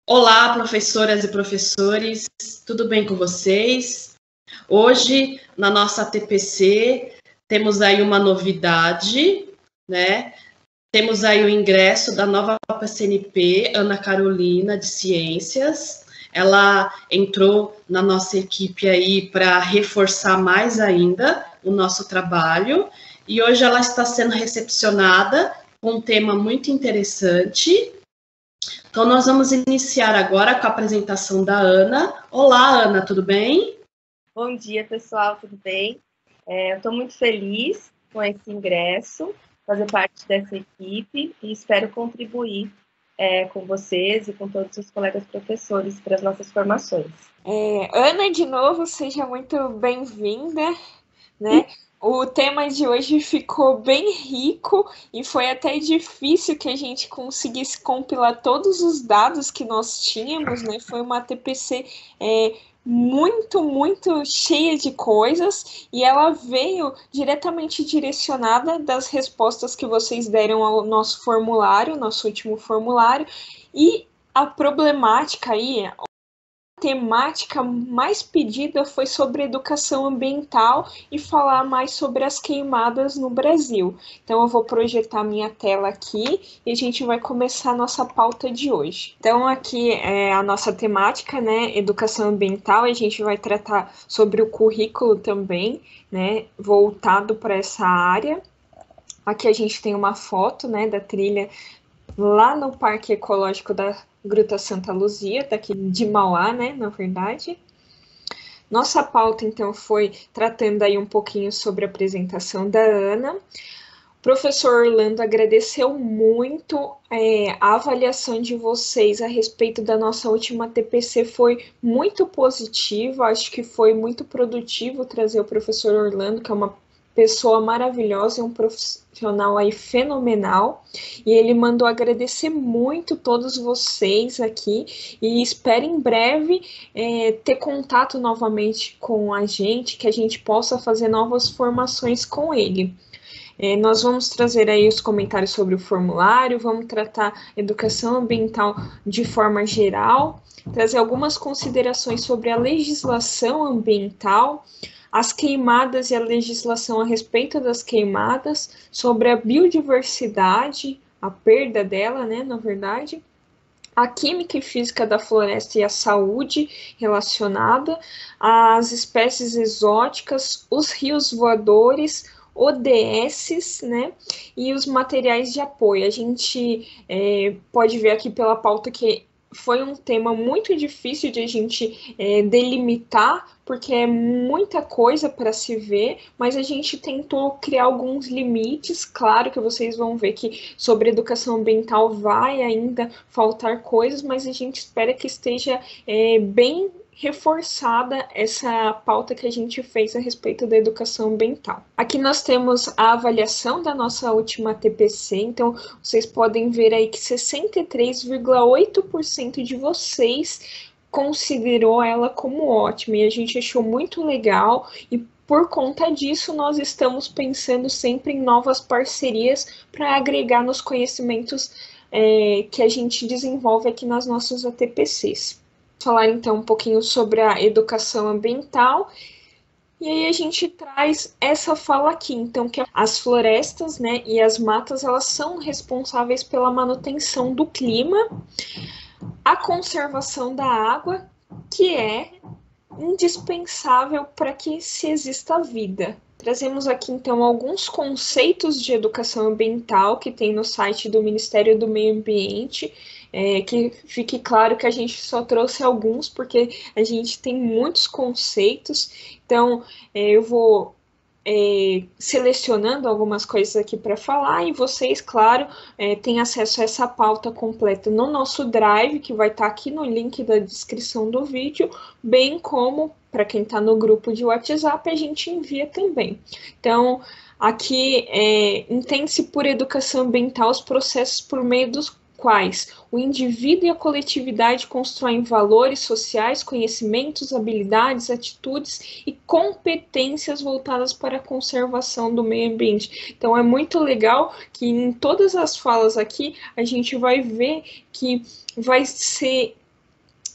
Olá, professoras e professores, tudo bem com vocês? Hoje, na nossa TPC, temos aí uma novidade, né? Temos aí o ingresso da nova CNP, Ana Carolina, de Ciências. Ela entrou na nossa equipe aí para reforçar mais ainda o nosso trabalho. E hoje ela está sendo recepcionada com um tema muito interessante. Então, nós vamos iniciar agora com a apresentação da Ana. Olá, Ana, tudo bem? Bom dia, pessoal, tudo bem? Eu estou muito feliz com esse ingresso, fazer parte dessa equipe e espero contribuir com vocês e com todos os colegas professores para as nossas formações. Ana, de novo, seja muito bem-vinda, né? O tema de hoje ficou bem rico e foi até difícil que a gente conseguisse compilar todos os dados que nós tínhamos, né? Foi uma TPC muito cheia de coisas e ela veio diretamente direcionada das respostas que vocês deram ao nosso formulário, nosso último formulário, e a problemática aí, temática mais pedida foi sobre educação ambiental e falar mais sobre as queimadas no Brasil. Então eu vou projetar minha tela aqui e a gente vai começar a nossa pauta de hoje. Então aqui é a nossa temática, né, educação ambiental, e a gente vai tratar sobre o currículo também, né, voltado para essa área. Aqui a gente tem uma foto, né, da trilha lá no Parque Ecológico da Gruta Santa Luzia, daqui de Mauá, né, na verdade. Nossa pauta, então, foi tratando aí um pouquinho sobre a apresentação da Ana. O professor Orlando agradeceu muito a avaliação de vocês a respeito da nossa última TPC, foi muito positiva, acho que foi muito produtivo trazer o professor Orlando, que é uma pessoa maravilhosa, é um profissional aí fenomenal, e ele mandou agradecer muito todos vocês aqui, e espero em breve ter contato novamente com a gente, que a gente possa fazer novas formações com ele. Nós vamos trazer aí os comentários sobre o formulário, vamos tratar educação ambiental de forma geral, trazer algumas considerações sobre a legislação ambiental, as queimadas e a legislação a respeito das queimadas, sobre a biodiversidade, a perda dela, né, na verdade, a química e física da floresta e a saúde relacionada, as espécies exóticas, os rios voadores, ODS, né, e os materiais de apoio. A gente pode ver aqui pela pauta que foi um tema muito difícil de a gente delimitar, porque é muita coisa para se ver, mas a gente tentou criar alguns limites. Claro que vocês vão ver que sobre educação ambiental vai ainda faltar coisas, mas a gente espera que esteja bem reforçada essa pauta que a gente fez a respeito da educação ambiental. Aqui nós temos a avaliação da nossa última TPC, então vocês podem ver aí que 63,8% de vocês considerou ela como ótima, e a gente achou muito legal, e por conta disso nós estamos pensando sempre em novas parcerias para agregar nos conhecimentos que a gente desenvolve aqui nas nossas ATPCs. Falar então um pouquinho sobre a educação ambiental, e aí a gente traz essa fala aqui, então, que as florestas, né, e as matas, elas são responsáveis pela manutenção do clima, a conservação da água, que é indispensável para que se exista vida. Trazemos aqui, então, alguns conceitos de educação ambiental que tem no site do Ministério do Meio Ambiente, que fique claro que a gente só trouxe alguns, porque a gente tem muitos conceitos, então eu vou selecionando algumas coisas aqui para falar, e vocês, claro, têm acesso a essa pauta completa no nosso Drive, que vai estar aqui no link da descrição do vídeo, bem como para quem está no grupo de WhatsApp, a gente envia também. Então, aqui entende-se por educação ambiental os processos por meio dos quais o indivíduo e a coletividade constroem valores sociais, conhecimentos, habilidades, atitudes e competências voltadas para a conservação do meio ambiente. Então é muito legal que em todas as falas aqui a gente vai ver que vai ser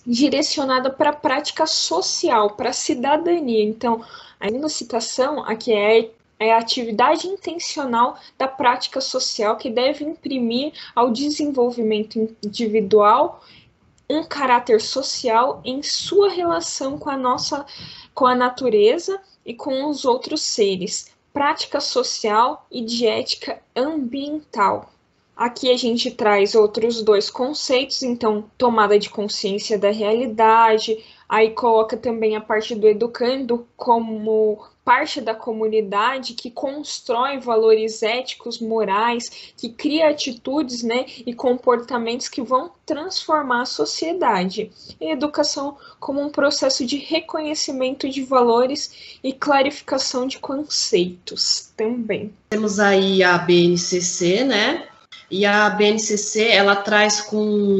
direcionada para a prática social, para a cidadania. Então, a segunda citação aqui é a atividade intencional da prática social que deve imprimir ao desenvolvimento individual um caráter social em sua relação com a natureza e com os outros seres. Prática social e de ética ambiental. Aqui a gente traz outros dois conceitos, então, tomada de consciência da realidade, aí coloca também a parte do educando como parte da comunidade que constrói valores éticos, morais, que cria atitudes, né, e comportamentos que vão transformar a sociedade. E a educação como um processo de reconhecimento de valores e clarificação de conceitos também. Temos aí a BNCC, né? E a BNCC, ela traz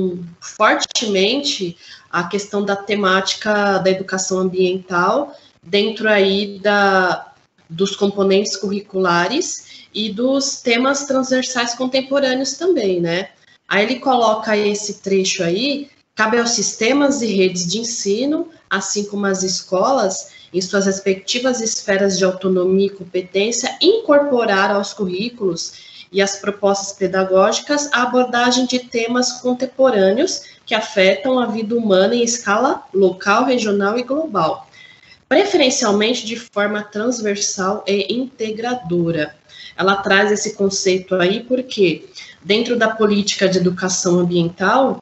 fortemente a questão da temática da educação ambiental dentro aí dos componentes curriculares e dos temas transversais contemporâneos também, né? Aí ele coloca esse trecho aí, cabe aos sistemas e redes de ensino, assim como as escolas, em suas respectivas esferas de autonomia e competência, incorporar aos currículos e as propostas pedagógicas a abordagem de temas contemporâneos que afetam a vida humana em escala local, regional e global, preferencialmente de forma transversal e integradora. Ela traz esse conceito aí porque, dentro da política de educação ambiental,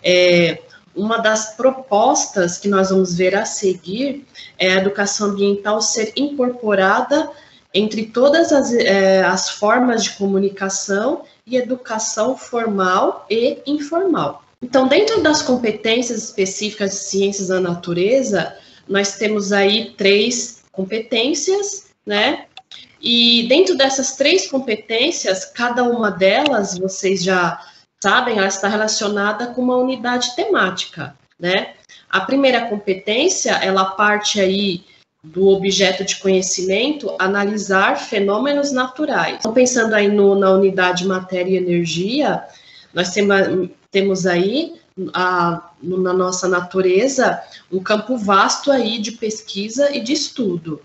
uma das propostas que nós vamos ver a seguir é a educação ambiental ser incorporada entre todas as formas de comunicação e educação formal e informal. Então, dentro das competências específicas de ciências da natureza, nós temos aí 3 competências, né? E dentro dessas 3 competências, cada uma delas, vocês já sabem, ela está relacionada com uma unidade temática, né? A primeira competência, ela parte aí do objeto de conhecimento, analisar fenômenos naturais. Então, pensando aí na unidade matéria e energia, nós temos aí, na nossa natureza, um campo vasto aí de pesquisa e de estudo.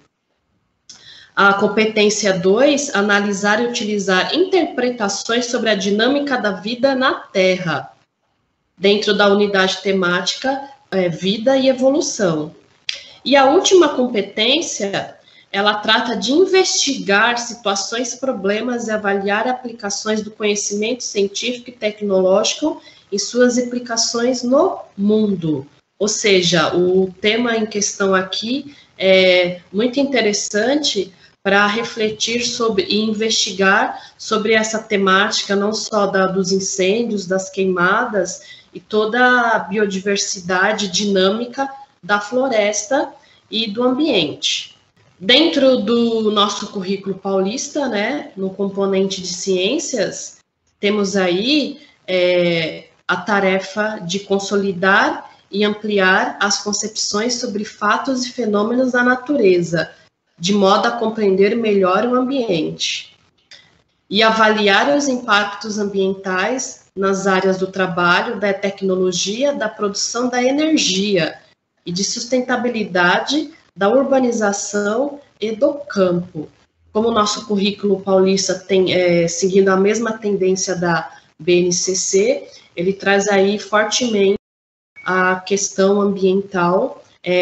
A competência 2, analisar e utilizar interpretações sobre a dinâmica da vida na Terra, dentro da unidade temática vida e evolução. E a última competência, ela trata de investigar situações, problemas e avaliar aplicações do conhecimento científico e tecnológico e suas implicações no mundo. Ou seja, o tema em questão aqui é muito interessante para refletir sobre e investigar sobre essa temática, não só dos incêndios, das queimadas e toda a biodiversidade dinâmica da floresta e do ambiente. Dentro do nosso currículo paulista, né, no componente de ciências, temos aí a tarefa de consolidar e ampliar as concepções sobre fatos e fenômenos da natureza, de modo a compreender melhor o ambiente. E avaliar os impactos ambientais nas áreas do trabalho, da tecnologia, da produção da energia e de sustentabilidade, da urbanização e do campo. Como o nosso currículo paulista tem, seguindo a mesma tendência da BNCC, ele traz aí fortemente a questão ambiental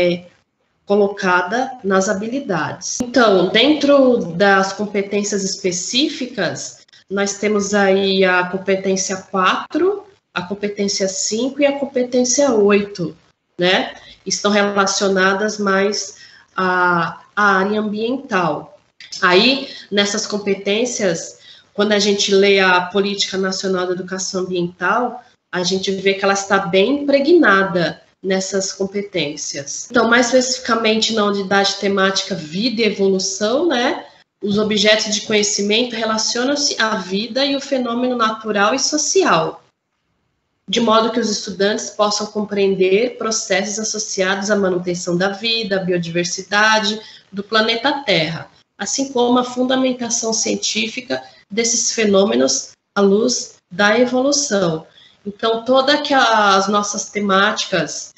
colocada nas habilidades. Então, dentro das competências específicas, nós temos aí a competência 4, a competência 5 e a competência 8, né? Estão relacionadas mais à área ambiental. Aí, nessas competências, quando a gente lê a Política Nacional da Educação Ambiental, a gente vê que ela está bem impregnada nessas competências. Então, mais especificamente na unidade temática vida e evolução, né? Os objetos de conhecimento relacionam-se à vida e o fenômeno natural e social, de modo que os estudantes possam compreender processos associados à manutenção da vida, à biodiversidade do planeta Terra, assim como a fundamentação científica desses fenômenos à luz da evolução. Então, todas as nossas temáticas,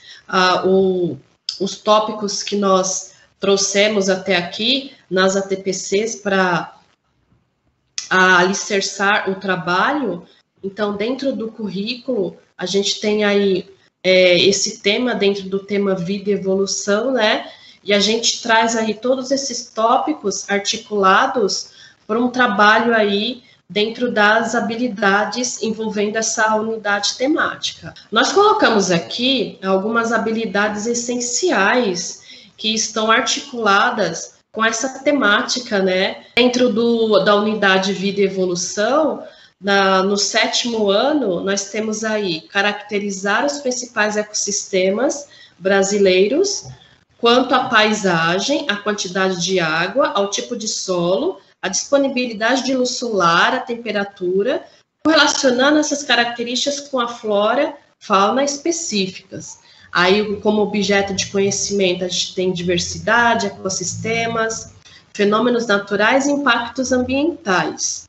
os tópicos que nós trouxemos até aqui nas ATPCs para alicerçar o trabalho, então, dentro do currículo, a gente tem aí esse tema dentro do tema vida e evolução, né? E a gente traz aí todos esses tópicos articulados para um trabalho aí dentro das habilidades envolvendo essa unidade temática. Nós colocamos aqui algumas habilidades essenciais que estão articuladas com essa temática, né? Dentro da unidade vida e evolução, no 7º ano, nós temos aí caracterizar os principais ecossistemas brasileiros, quanto à paisagem, à quantidade de água, ao tipo de solo, a disponibilidade de luz solar, a temperatura, relacionando essas características com a flora, fauna específicas. Aí, como objeto de conhecimento, a gente tem diversidade, ecossistemas, fenômenos naturais e impactos ambientais.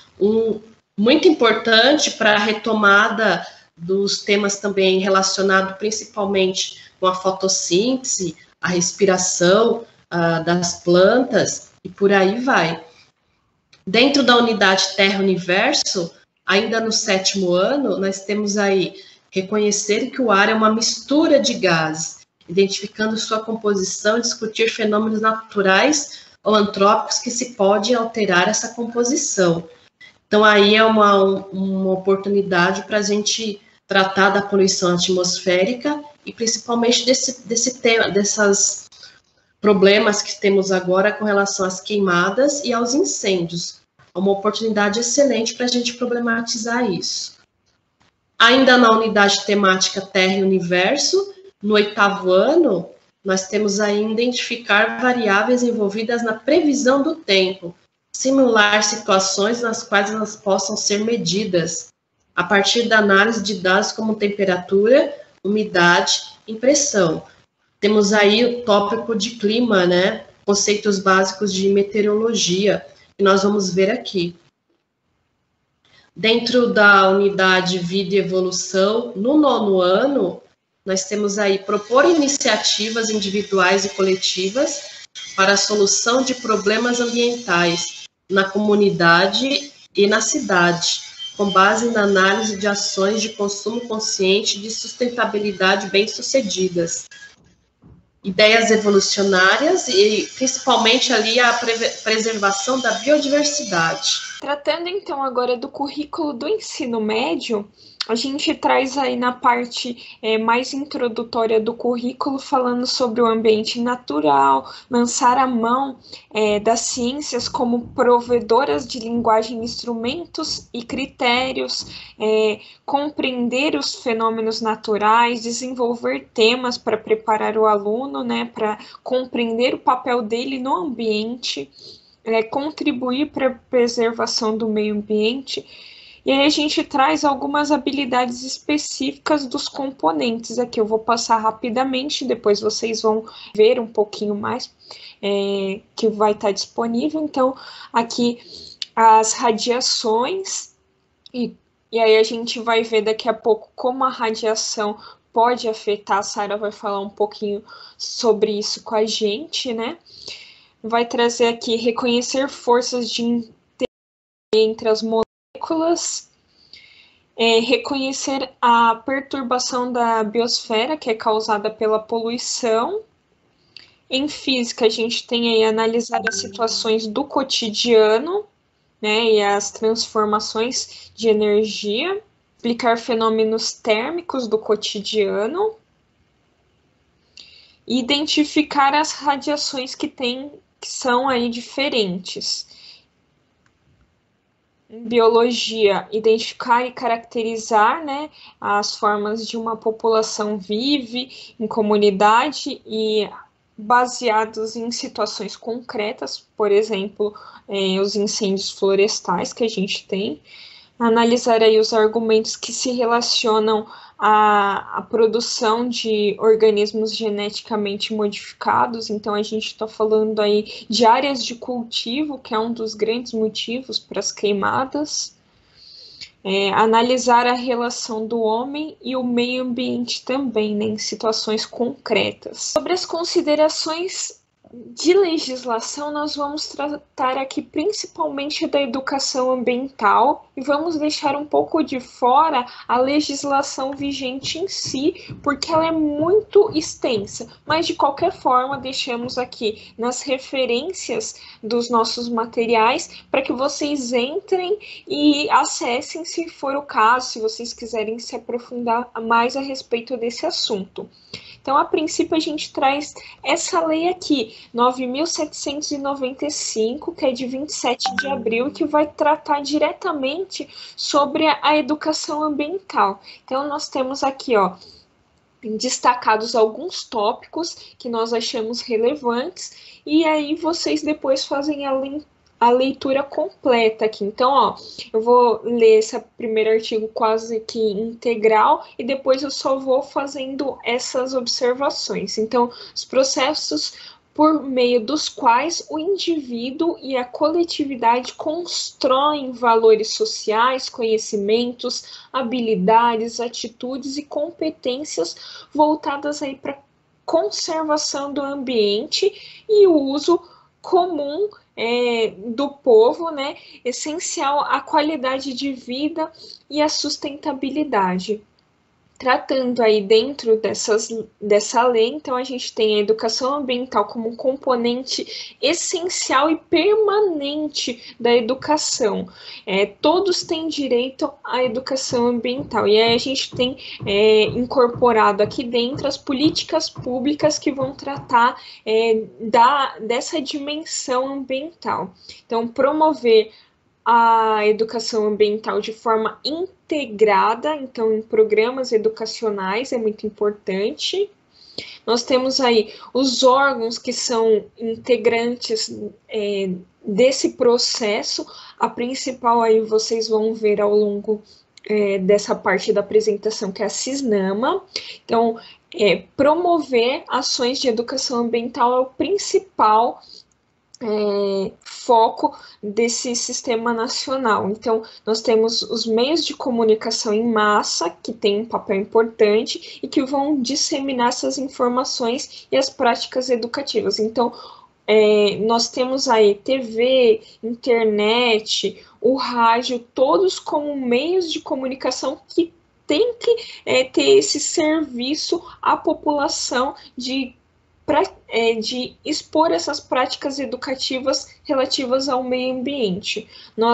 Muito importante para a retomada dos temas também relacionados principalmente com a fotossíntese, a respiração das plantas e por aí vai. Dentro da unidade Terra-Universo, ainda no 7º ano, nós temos aí reconhecer que o ar é uma mistura de gases, identificando sua composição e discutir fenômenos naturais ou antrópicos que se pode alterar essa composição. Então, aí é uma oportunidade para a gente tratar da poluição atmosférica e principalmente desse tema, desses problemas que temos agora com relação às queimadas e aos incêndios. É uma oportunidade excelente para a gente problematizar isso. Ainda na unidade temática Terra e Universo, no 8º ano, nós temos aí identificar variáveis envolvidas na previsão do tempo, simular situações nas quais elas possam ser medidas, a partir da análise de dados como temperatura, umidade e pressão. Temos aí o tópico de clima, né? Conceitos básicos de meteorologia, que nós vamos ver aqui. Dentro da unidade Vida e Evolução, no 9º ano, nós temos aí propor iniciativas individuais e coletivas para a solução de problemas ambientais na comunidade e na cidade, com base na análise de ações de consumo consciente e de sustentabilidade bem-sucedidas. Ideias evolucionárias e, principalmente, ali a preservação da biodiversidade. Tratando, então, agora do currículo do ensino médio, a gente traz aí na parte mais introdutória do currículo, falando sobre o ambiente natural, lançar a mão das ciências como provedoras de linguagem, instrumentos e critérios, compreender os fenômenos naturais, desenvolver temas para preparar o aluno, né, para compreender o papel dele no ambiente, contribuir para a preservação do meio ambiente. E aí a gente traz algumas habilidades específicas dos componentes. Aqui eu vou passar rapidamente, depois vocês vão ver um pouquinho mais, que vai estar disponível. Então, aqui as radiações, e aí a gente vai ver daqui a pouco como a radiação pode afetar. A Sara vai falar um pouquinho sobre isso com a gente, né? Vai trazer aqui reconhecer forças de interesse entre as moléculas, reconhecer a perturbação da biosfera, que é causada pela poluição. Em física, a gente tem aí analisar as situações do cotidiano, né, e as transformações de energia, explicar fenômenos térmicos do cotidiano, e identificar as radiações que são aí diferentes. Em biologia, identificar e caracterizar, né, as formas de uma população vive em comunidade e baseados em situações concretas, por exemplo, os incêndios florestais que a gente tem. Analisar aí os argumentos que se relacionam à produção de organismos geneticamente modificados. Então, a gente está falando aí de áreas de cultivo, que é um dos grandes motivos para as queimadas. analisar a relação do homem e o meio ambiente também, né, em situações concretas. Sobre as considerações de legislação, nós vamos tratar aqui principalmente da educação ambiental e vamos deixar um pouco de fora a legislação vigente em si, porque ela é muito extensa, mas de qualquer forma deixamos aqui nas referências dos nossos materiais para que vocês entrem e acessem se for o caso, se vocês quiserem se aprofundar mais a respeito desse assunto. Então, a princípio, a gente traz essa lei aqui, 9.795, que é de 27 de abril, que vai tratar diretamente sobre a educação ambiental. Então, nós temos aqui, ó, destacados alguns tópicos que nós achamos relevantes, e aí vocês depois fazem a leitura completa aqui. Então, ó, eu vou ler esse primeiro artigo quase que integral e depois eu só vou fazendo essas observações. Então, os processos por meio dos quais o indivíduo e a coletividade constroem valores sociais, conhecimentos, habilidades, atitudes e competências voltadas aí para conservação do ambiente e o uso comum do povo, né, essencial à qualidade de vida e à sustentabilidade. Tratando aí dentro dessa lei, então a gente tem a educação ambiental como um componente essencial e permanente da educação. Todos têm direito à educação ambiental. E aí a gente tem incorporado aqui dentro as políticas públicas que vão tratar dessa dimensão ambiental. Então, promover a educação ambiental de forma integrada, então em programas educacionais é muito importante. Nós temos aí os órgãos que são integrantes desse processo. A principal aí vocês vão ver ao longo dessa parte da apresentação, que é a CISNAMA. Então, promover ações de educação ambiental é o principal foco desse sistema nacional. Então, nós temos os meios de comunicação em massa, que têm um papel importante e que vão disseminar essas informações e as práticas educativas. Então, nós temos aí TV, internet, o rádio, todos como meios de comunicação que tem que ter esse serviço à população de expor essas práticas educativas relativas ao meio ambiente.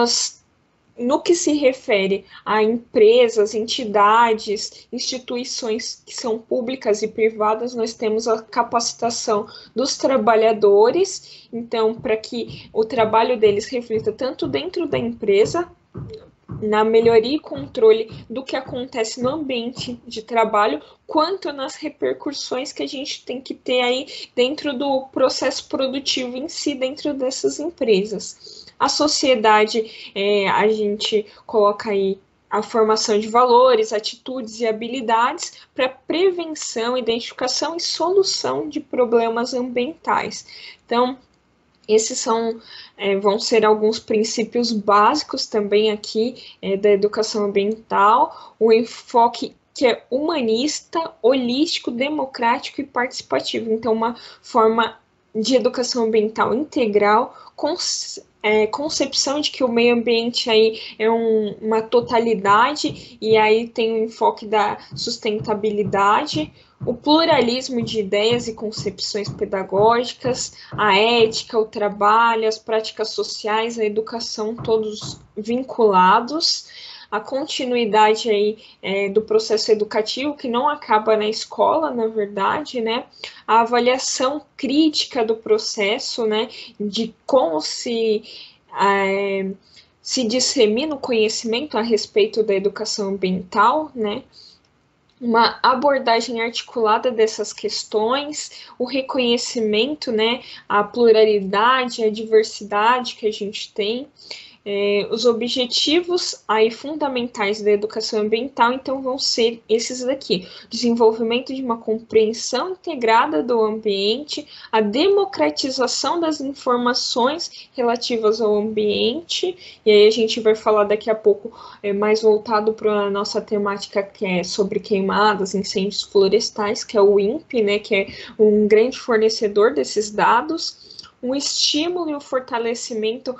No que se refere a empresas, entidades, instituições que são públicas e privadas, nós temos a capacitação dos trabalhadores, então, para que o trabalho deles reflita tanto dentro da empresa, na melhoria e controle do que acontece no ambiente de trabalho, quanto nas repercussões que a gente tem que ter aí dentro do processo produtivo em si, dentro dessas empresas. A sociedade, a gente coloca aí a formação de valores, atitudes e habilidades para prevenção, identificação e solução de problemas ambientais. Então, esses vão ser alguns princípios básicos também aqui da educação ambiental, o enfoque que é humanista, holístico, democrático e participativo. Então, uma forma de educação ambiental integral, concepção de que o meio ambiente aí é uma totalidade, e aí tem o enfoque da sustentabilidade, o pluralismo de ideias e concepções pedagógicas, a ética, o trabalho, as práticas sociais, a educação, todos vinculados, a continuidade aí do processo educativo, que não acaba na escola, na verdade, né? A avaliação crítica do processo, né? De como se dissemina o conhecimento a respeito da educação ambiental, né? Uma abordagem articulada dessas questões, o reconhecimento, né, a pluralidade, a diversidade que a gente tem, Os objetivos aí fundamentais da educação ambiental, então, vão ser esses daqui: desenvolvimento de uma compreensão integrada do ambiente, a democratização das informações relativas ao ambiente, e aí a gente vai falar daqui a pouco mais voltado para a nossa temática, que é sobre queimadas, incêndios florestais, que é o INPE, né, que é um grande fornecedor desses dados, um estímulo e o fortalecimento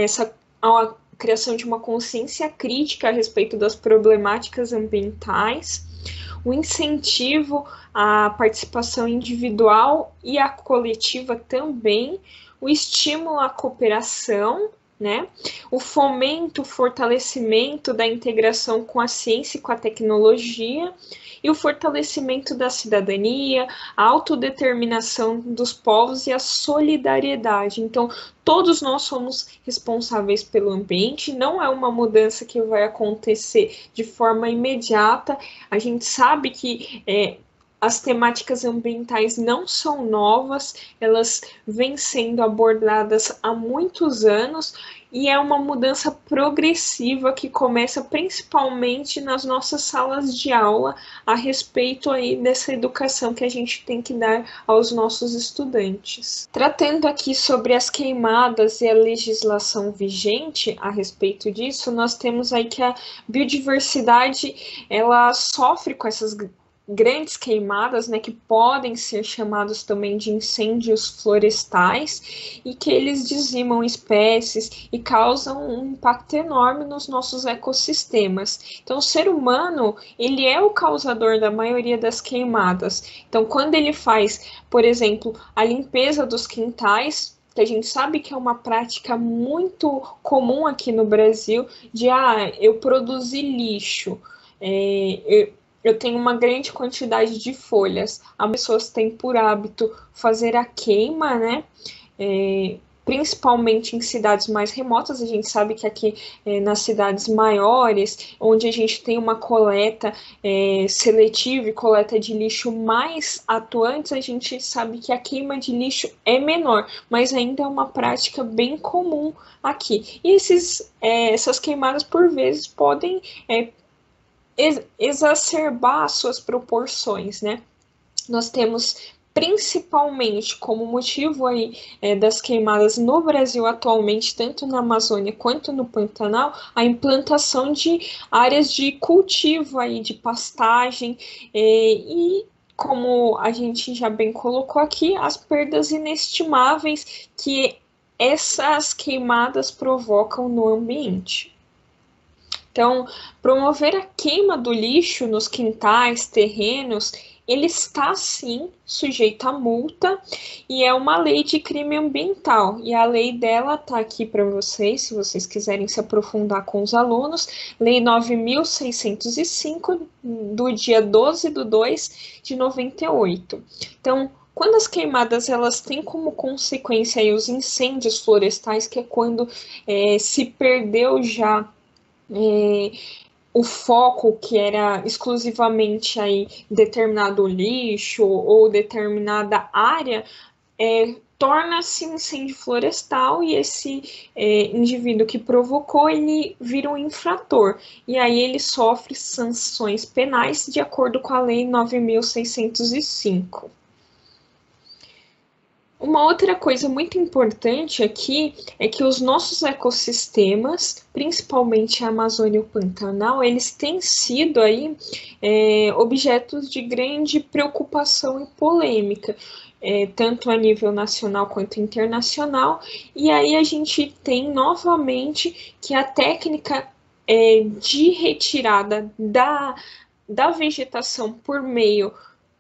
a criação de uma consciência crítica a respeito das problemáticas ambientais, o incentivo à participação individual e à coletiva também, o estímulo à cooperação, né? O fomento, o fortalecimento da integração com a ciência e com a tecnologia, e o fortalecimento da cidadania, a autodeterminação dos povos e a solidariedade. Então, todos nós somos responsáveis pelo ambiente, não é uma mudança que vai acontecer de forma imediata. A gente sabe que as temáticas ambientais não são novas, elas vêm sendo abordadas há muitos anos, e é uma mudança progressiva que começa principalmente nas nossas salas de aula a respeito aí dessa educação que a gente tem que dar aos nossos estudantes. Tratando aqui sobre as queimadas e a legislação vigente a respeito disso, nós temos aí que a biodiversidade, ela sofre com essas grandes queimadas, né, que podem ser chamados também de incêndios florestais, e que eles dizimam espécies e causam um impacto enorme nos nossos ecossistemas. Então, o ser humano, ele é o causador da maioria das queimadas. Então, quando ele faz, por exemplo, a limpeza dos quintais, que a gente sabe que é uma prática muito comum aqui no Brasil, de eu produzi lixo, eu tenho uma grande quantidade de folhas. As pessoas têm por hábito fazer a queima, né? Principalmente em cidades mais remotas. A gente sabe que aqui nas cidades maiores, onde a gente tem uma coleta seletiva e coleta de lixo mais atuantes, a gente sabe que a queima de lixo é menor, mas ainda é uma prática bem comum aqui. E essas queimadas, por vezes, podem exacerbar suas proporções, né? Nós temos principalmente como motivo aí das queimadas no Brasil atualmente, tanto na Amazônia quanto no Pantanal, a implantação de áreas de cultivo aí, de pastagem, e como a gente já bem colocou aqui, as perdas inestimáveis que essas queimadas provocam no ambiente. Então, promover a queima do lixo nos quintais, terrenos, ele está, sim, sujeito a multa, e é uma lei de crime ambiental. E a lei dela está aqui para vocês, se vocês quiserem se aprofundar com os alunos, Lei 9.605, do dia 12/2 de 98. Então, quando as queimadas elas têm como consequência aí os incêndios florestais, que é quando se perdeu já o foco que era exclusivamente aí determinado lixo ou determinada área, torna-se um incêndio florestal, e esse indivíduo que provocou, ele vira um infrator, e aí ele sofre sanções penais de acordo com a Lei 9.605. Uma outra coisa muito importante aqui é que os nossos ecossistemas, principalmente a Amazônia e o Pantanal, eles têm sido aí objetos de grande preocupação e polêmica, tanto a nível nacional quanto internacional, e aí a gente tem novamente que a técnica de retirada da vegetação por meio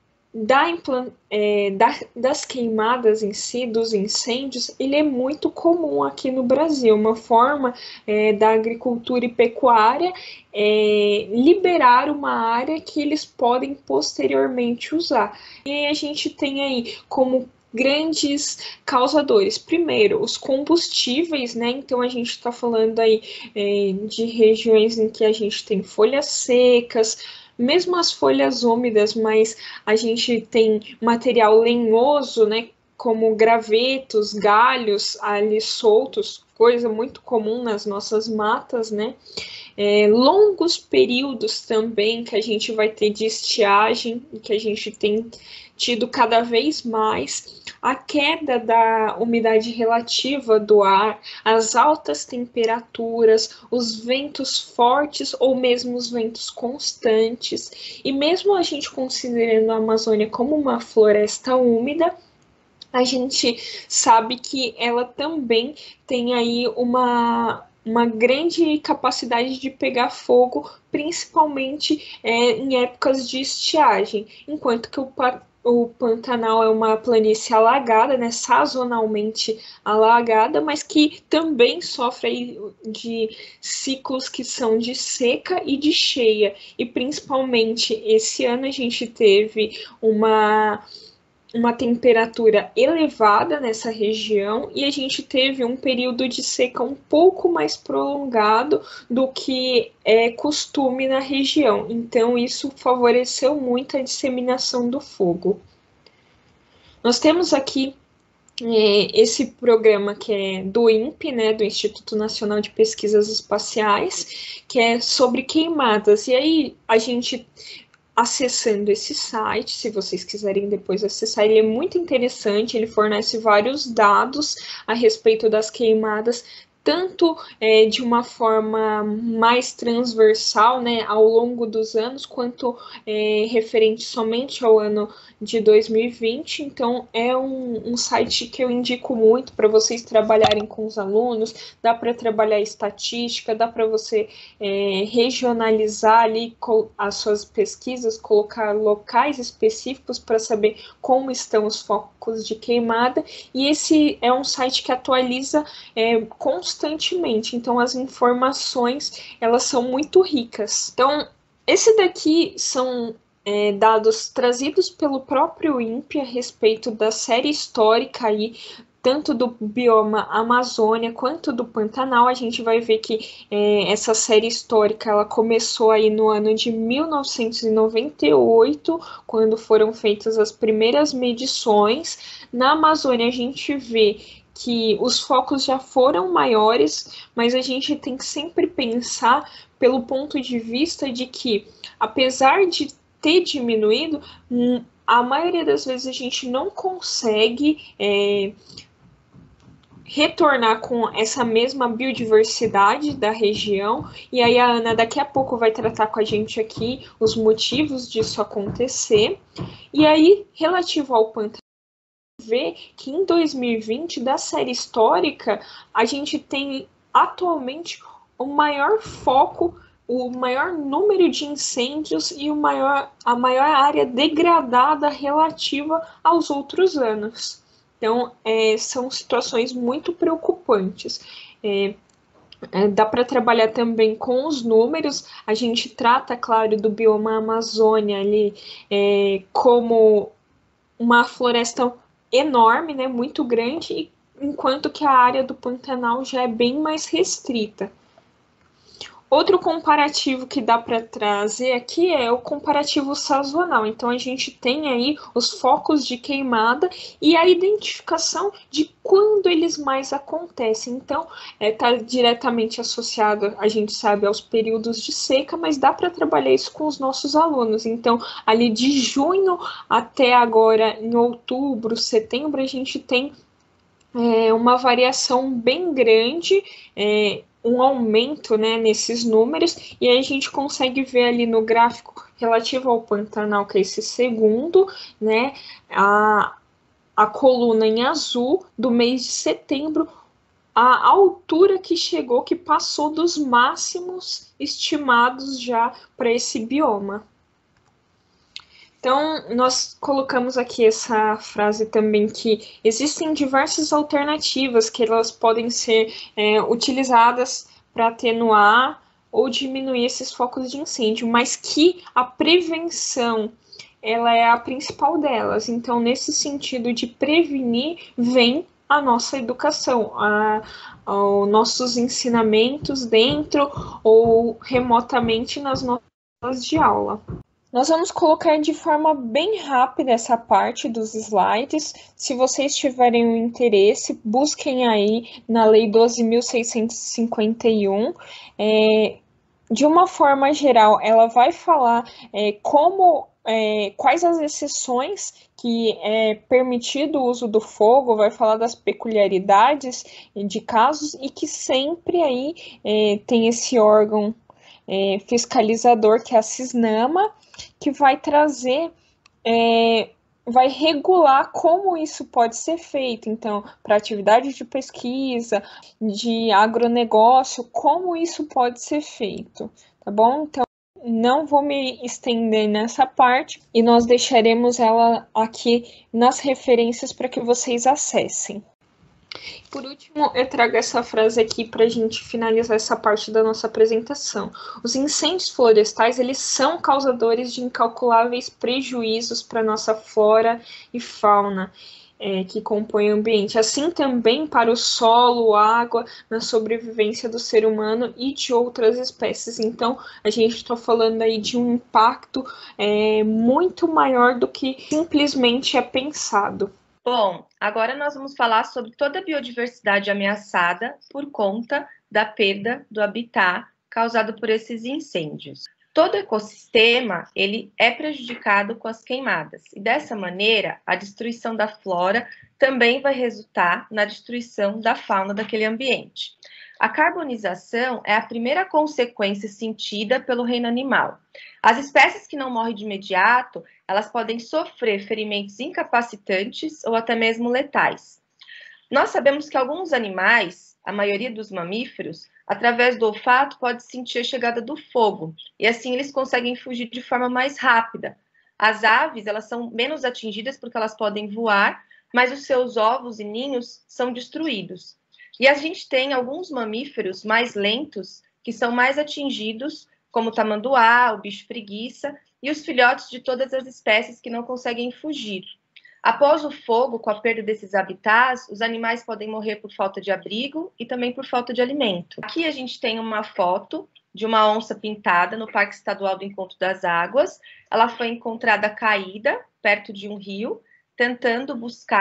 das queimadas em si, dos incêndios, ele é muito comum aqui no Brasil, uma forma da agricultura e pecuária liberar uma área que eles podem posteriormente usar. E a gente tem aí como grandes causadores, primeiro, os combustíveis, né? Então a gente está falando aí de regiões em que a gente tem folhas secas, mesmo as folhas úmidas, mas a gente tem material lenhoso, né, como gravetos, galhos ali soltos, coisa muito comum nas nossas matas, né? Longos períodos também que a gente vai ter de estiagem, que a gente tem tido cada vez mais, a queda da umidade relativa do ar, as altas temperaturas, os ventos fortes ou mesmo os ventos constantes. E mesmo a gente considerando a Amazônia como uma floresta úmida, a gente sabe que ela também tem aí uma grande capacidade de pegar fogo, principalmente em épocas de estiagem, enquanto que o Pantanal é uma planície alagada, né, sazonalmente alagada, mas que também sofre aí de ciclos que são de seca e de cheia. E principalmente esse ano a gente teve uma temperatura elevada nessa região e a gente teve um período de seca um pouco mais prolongado do que é costume na região. Então, isso favoreceu muito a disseminação do fogo. Nós temos aqui esse programa que é do INPE, né, do Instituto Nacional de Pesquisas Espaciais, que é sobre queimadas. E aí, a gente acessando esse site, se vocês quiserem depois acessar, ele é muito interessante, ele fornece vários dados a respeito das queimadas, tanto de uma forma mais transversal, né, ao longo dos anos, quanto referente somente ao ano de 2020. Então, é um site que eu indico muito para vocês trabalharem com os alunos. Dá para trabalhar estatística, dá para você regionalizar ali as suas pesquisas, colocar locais específicos para saber como estão os focos de queimada, e esse é um site que atualiza constantemente, então as informações elas são muito ricas. Então, esse daqui são dados trazidos pelo próprio INPE a respeito da série histórica aí, tanto do bioma Amazônia quanto do Pantanal. A gente vai ver que essa série histórica ela começou aí no ano de 1998, quando foram feitas as primeiras medições. Na Amazônia a gente vê que os focos já foram maiores, mas a gente tem que sempre pensar pelo ponto de vista de que, apesar de ter diminuído, a maioria das vezes a gente não consegue retornar com essa mesma biodiversidade da região, e aí a Ana daqui a pouco vai tratar com a gente aqui os motivos disso acontecer. E aí, relativo ao Pantanal, vê que em 2020, da série histórica, a gente tem atualmente o maior foco, o maior número de incêndios e a maior área degradada relativa aos outros anos. Então, são situações muito preocupantes. Dá para trabalhar também com os números. A gente trata, claro, do bioma Amazônia ali como uma floresta enorme, né, muito grande, enquanto que a área do Pantanal já é bem mais restrita. Outro comparativo que dá para trazer aqui é o comparativo sazonal. Então, a gente tem aí os focos de queimada e a identificação de quando eles mais acontecem. Então, está diretamente associado, a gente sabe, aos períodos de seca, mas dá para trabalhar isso com os nossos alunos. Então, ali de junho até agora, em outubro, setembro, a gente tem uma variação bem grande, um aumento, né, nesses números, e aí a gente consegue ver ali no gráfico relativo ao Pantanal, que é esse segundo, né, a coluna em azul do mês de setembro, a altura que chegou, que passou dos máximos estimados já para esse bioma. Então, nós colocamos aqui essa frase também, que existem diversas alternativas que elas podem ser utilizadas para atenuar ou diminuir esses focos de incêndio, mas que a prevenção ela é a principal delas. Então, nesse sentido de prevenir, vem a nossa educação, os nossos ensinamentos dentro ou remotamente nas nossas salas de aula. Nós vamos colocar de forma bem rápida essa parte dos slides. Se vocês tiverem um interesse, busquem aí na Lei 12.651. De uma forma geral, ela vai falar quais as exceções que é permitido o uso do fogo, vai falar das peculiaridades de casos e que sempre aí tem esse órgão fiscalizador, que é a CISNAMA, que vai trazer, vai regular como isso pode ser feito. Então, para atividade de pesquisa, de agronegócio, como isso pode ser feito, tá bom? Então, não vou me estender nessa parte e nós deixaremos ela aqui nas referências para que vocês acessem. Por último, eu trago essa frase aqui para a gente finalizar essa parte da nossa apresentação. Os incêndios florestais, eles são causadores de incalculáveis prejuízos para a nossa flora e fauna que compõem o ambiente, assim também para o solo, água, na sobrevivência do ser humano e de outras espécies. Então, a gente está falando aí de um impacto muito maior do que simplesmente é pensado. Bom, agora nós vamos falar sobre toda a biodiversidade ameaçada por conta da perda do habitat causado por esses incêndios. Todo ecossistema ele é prejudicado com as queimadas e dessa maneira a destruição da flora também vai resultar na destruição da fauna daquele ambiente. A carbonização é a primeira consequência sentida pelo reino animal. As espécies que não morrem de imediato, elas podem sofrer ferimentos incapacitantes ou até mesmo letais. Nós sabemos que alguns animais, a maioria dos mamíferos, através do olfato pode sentir a chegada do fogo e assim eles conseguem fugir de forma mais rápida. As aves, elas são menos atingidas porque elas podem voar, mas os seus ovos e ninhos são destruídos. E a gente tem alguns mamíferos mais lentos que são mais atingidos, como o tamanduá, o bicho preguiça e os filhotes de todas as espécies que não conseguem fugir. Após o fogo, com a perda desses habitats, os animais podem morrer por falta de abrigo e também por falta de alimento. Aqui a gente tem uma foto de uma onça pintada no Parque Estadual do Encontro das Águas. Ela foi encontrada caída perto de um rio, tentando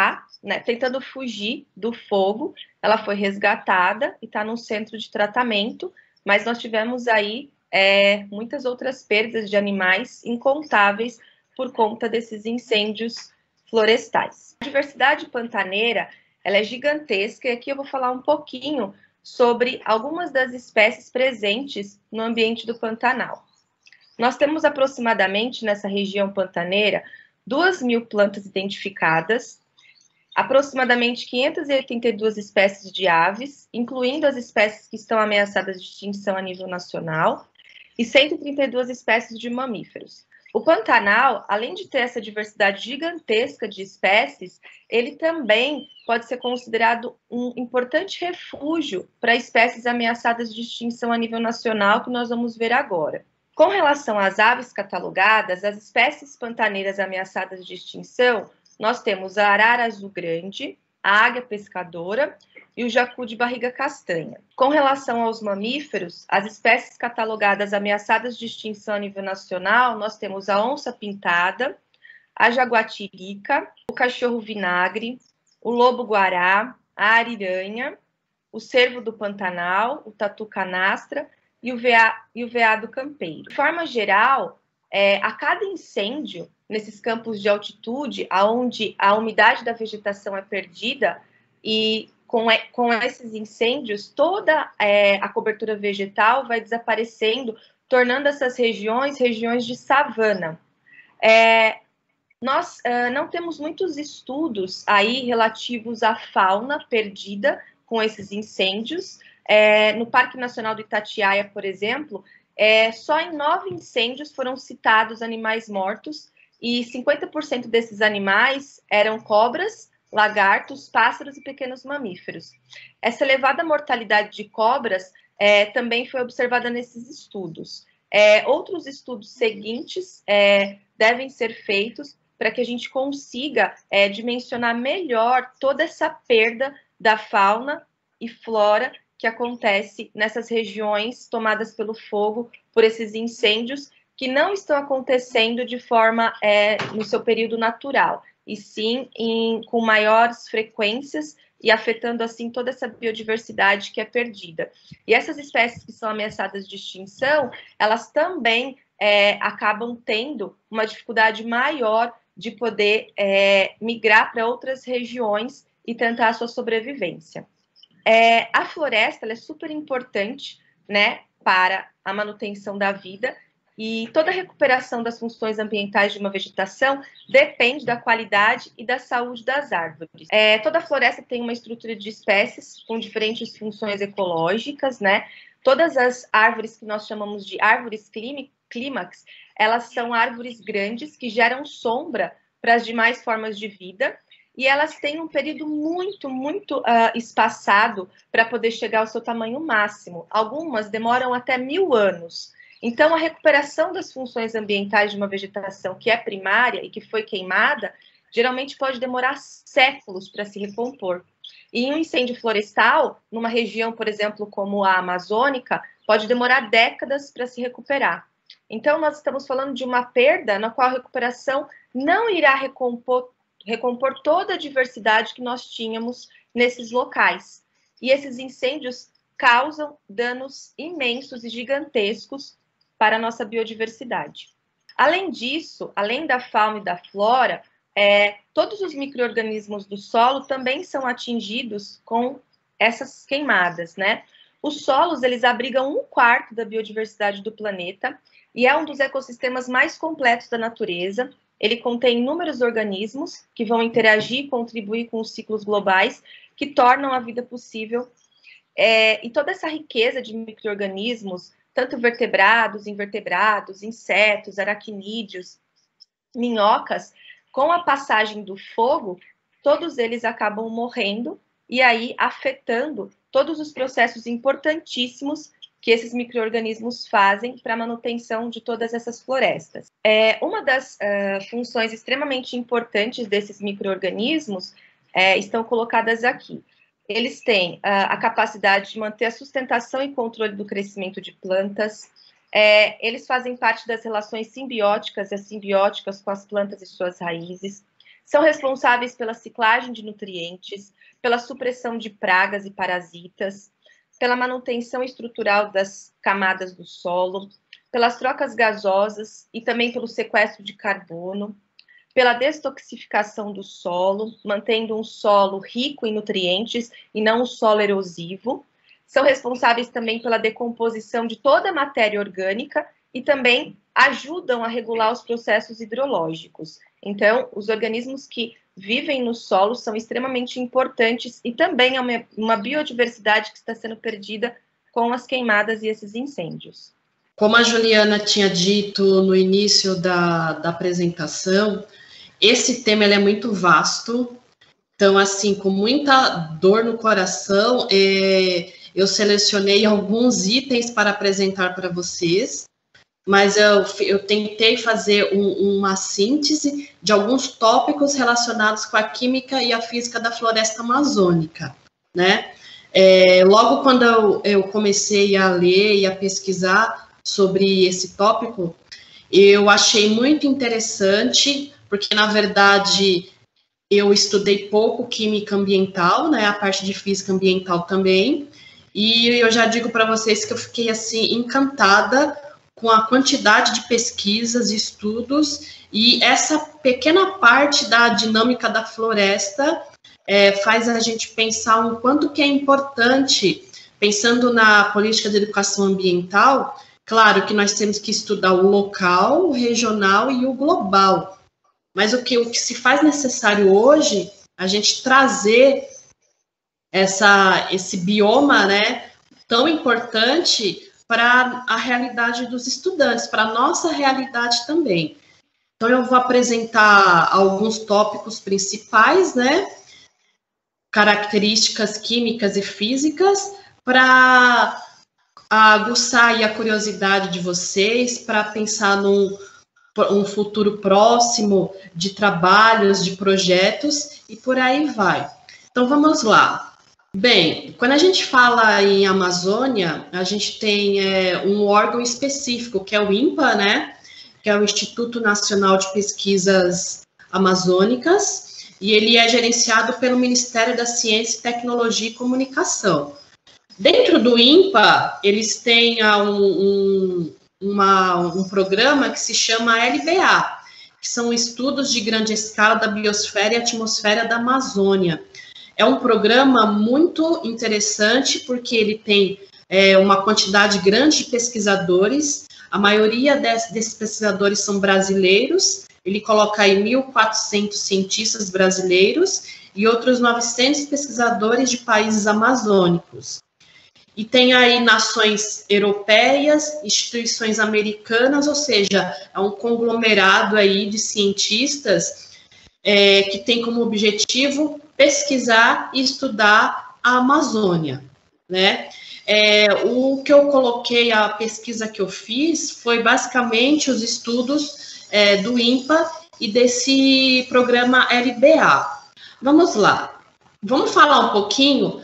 fugir do fogo. Ela foi resgatada e está num centro de tratamento, mas nós tivemos aí muitas outras perdas de animais incontáveis por conta desses incêndios florestais. A diversidade pantaneira ela é gigantesca e aqui eu vou falar um pouquinho sobre algumas das espécies presentes no ambiente do Pantanal. Nós temos aproximadamente nessa região pantaneira 2.000 plantas identificadas, aproximadamente 582 espécies de aves, incluindo as espécies que estão ameaçadas de extinção a nível nacional, e 132 espécies de mamíferos. O Pantanal, além de ter essa diversidade gigantesca de espécies, ele também pode ser considerado um importante refúgio para espécies ameaçadas de extinção a nível nacional, que nós vamos ver agora. Com relação às aves catalogadas, as espécies pantaneiras ameaçadas de extinção, nós temos a arara azul grande, a águia pescadora e o jacu de barriga castanha. Com relação aos mamíferos, as espécies catalogadas ameaçadas de extinção a nível nacional, nós temos a onça pintada, a jaguatirica, o cachorro vinagre, o lobo-guará, a ariranha, o cervo do Pantanal, o tatu canastra e o veado campeiro. De forma geral, a cada incêndio nesses campos de altitude, onde a umidade da vegetação é perdida e com esses incêndios, toda a cobertura vegetal vai desaparecendo, tornando essas regiões de savana. Nós não temos muitos estudos aí relativos à fauna perdida com esses incêndios. No Parque Nacional do Itatiaia, por exemplo, só em 9 incêndios foram citados animais mortos e 50% desses animais eram cobras, lagartos, pássaros e pequenos mamíferos. Essa elevada mortalidade de cobras também foi observada nesses estudos. Outros estudos seguintes devem ser feitos para que a gente consiga dimensionar melhor toda essa perda da fauna e flora que acontece nessas regiões tomadas pelo fogo por esses incêndios que não estão acontecendo de forma no seu período natural, e sim com maiores frequências e afetando, assim, toda essa biodiversidade que é perdida. E essas espécies que são ameaçadas de extinção, elas também acabam tendo uma dificuldade maior de poder migrar para outras regiões e tentar a sua sobrevivência. A floresta ela é super importante, né, para a manutenção da vida, e toda a recuperação das funções ambientais de uma vegetação depende da qualidade e da saúde das árvores. Toda floresta tem uma estrutura de espécies com diferentes funções ecológicas, né? Todas as árvores que nós chamamos de árvores clímax, elas são árvores grandes que geram sombra para as demais formas de vida, e elas têm um período muito espaçado para poder chegar ao seu tamanho máximo. Algumas demoram até 1000 anos. Então, a recuperação das funções ambientais de uma vegetação que é primária e que foi queimada, geralmente pode demorar séculos para se recompor. E um incêndio florestal, numa região, por exemplo, como a amazônica, pode demorar décadas para se recuperar. Então, nós estamos falando de uma perda na qual a recuperação não irá recompor toda a diversidade que nós tínhamos nesses locais. E esses incêndios causam danos imensos e gigantescos para a nossa biodiversidade. Além disso, além da fauna e da flora, todos os micro-organismos do solo também são atingidos com essas queimadas, né? Os solos, eles abrigam 1/4 da biodiversidade do planeta e é um dos ecossistemas mais completos da natureza. Ele contém inúmeros organismos que vão interagir e contribuir com os ciclos globais que tornam a vida possível. E toda essa riqueza de micro-organismos, tanto vertebrados, invertebrados, insetos, aracnídeos, minhocas, com a passagem do fogo, todos eles acabam morrendo e aí afetando todos os processos importantíssimos que esses micro-organismos fazem para a manutenção de todas essas florestas. Uma das funções extremamente importantes desses micro-organismos estão colocadas aqui. Eles têm a capacidade de manter a sustentação e controle do crescimento de plantas. Eles fazem parte das relações simbióticas e assimbióticas com as plantas e suas raízes. São responsáveis pela ciclagem de nutrientes, pela supressão de pragas e parasitas, pela manutenção estrutural das camadas do solo, pelas trocas gasosas e também pelo sequestro de carbono, pela destoxificação do solo, mantendo um solo rico em nutrientes e não um solo erosivo. São responsáveis também pela decomposição de toda a matéria orgânica e também ajudam a regular os processos hidrológicos. Então, os organismos que vivem no solo são extremamente importantes e também é uma biodiversidade que está sendo perdida com as queimadas e esses incêndios. Como a Juliana tinha dito no início da apresentação, esse tema ele é muito vasto, então, assim, com muita dor no coração, eu selecionei alguns itens para apresentar para vocês, mas eu tentei fazer uma síntese de alguns tópicos relacionados com a química e a física da floresta amazônica, né? Logo quando eu comecei a ler e a pesquisar sobre esse tópico, eu achei muito interessante, porque, na verdade, eu estudei pouco química ambiental, né, a parte de física ambiental também, e eu já digo para vocês que eu fiquei, assim, encantada com a quantidade de pesquisas, estudos, e essa pequena parte da dinâmica da floresta faz a gente pensar um quanto que é importante, pensando na política de educação ambiental. Claro que nós temos que estudar o local, o regional e o global, mas o que se faz necessário hoje, a gente trazer esse bioma, né, tão importante para a realidade dos estudantes, para a nossa realidade também. Então, eu vou apresentar alguns tópicos principais, né, características químicas e físicas, para aguçar aí a curiosidade de vocês, para pensar um futuro próximo de trabalhos, de projetos, e por aí vai. Então, vamos lá. Bem, quando a gente fala em Amazônia, a gente tem um órgão específico, que é o INPA, né? que é o Instituto Nacional de Pesquisas Amazônicas, e ele é gerenciado pelo Ministério da Ciência, Tecnologia e Comunicação. Dentro do INPA, eles têm um programa que se chama LBA, que são estudos de grande escala da biosfera e atmosfera da Amazônia. É um programa muito interessante, porque ele tem uma quantidade grande de pesquisadores, a maioria desses pesquisadores são brasileiros, ele coloca aí 1.400 cientistas brasileiros e outros 900 pesquisadores de países amazônicos. E tem aí nações europeias, instituições americanas, ou seja, é um conglomerado aí de cientistas que tem como objetivo pesquisar e estudar a Amazônia, né? O que eu coloquei, a pesquisa que eu fiz, foi basicamente os estudos do INPA e desse programa LBA. Vamos lá, vamos falar um pouquinho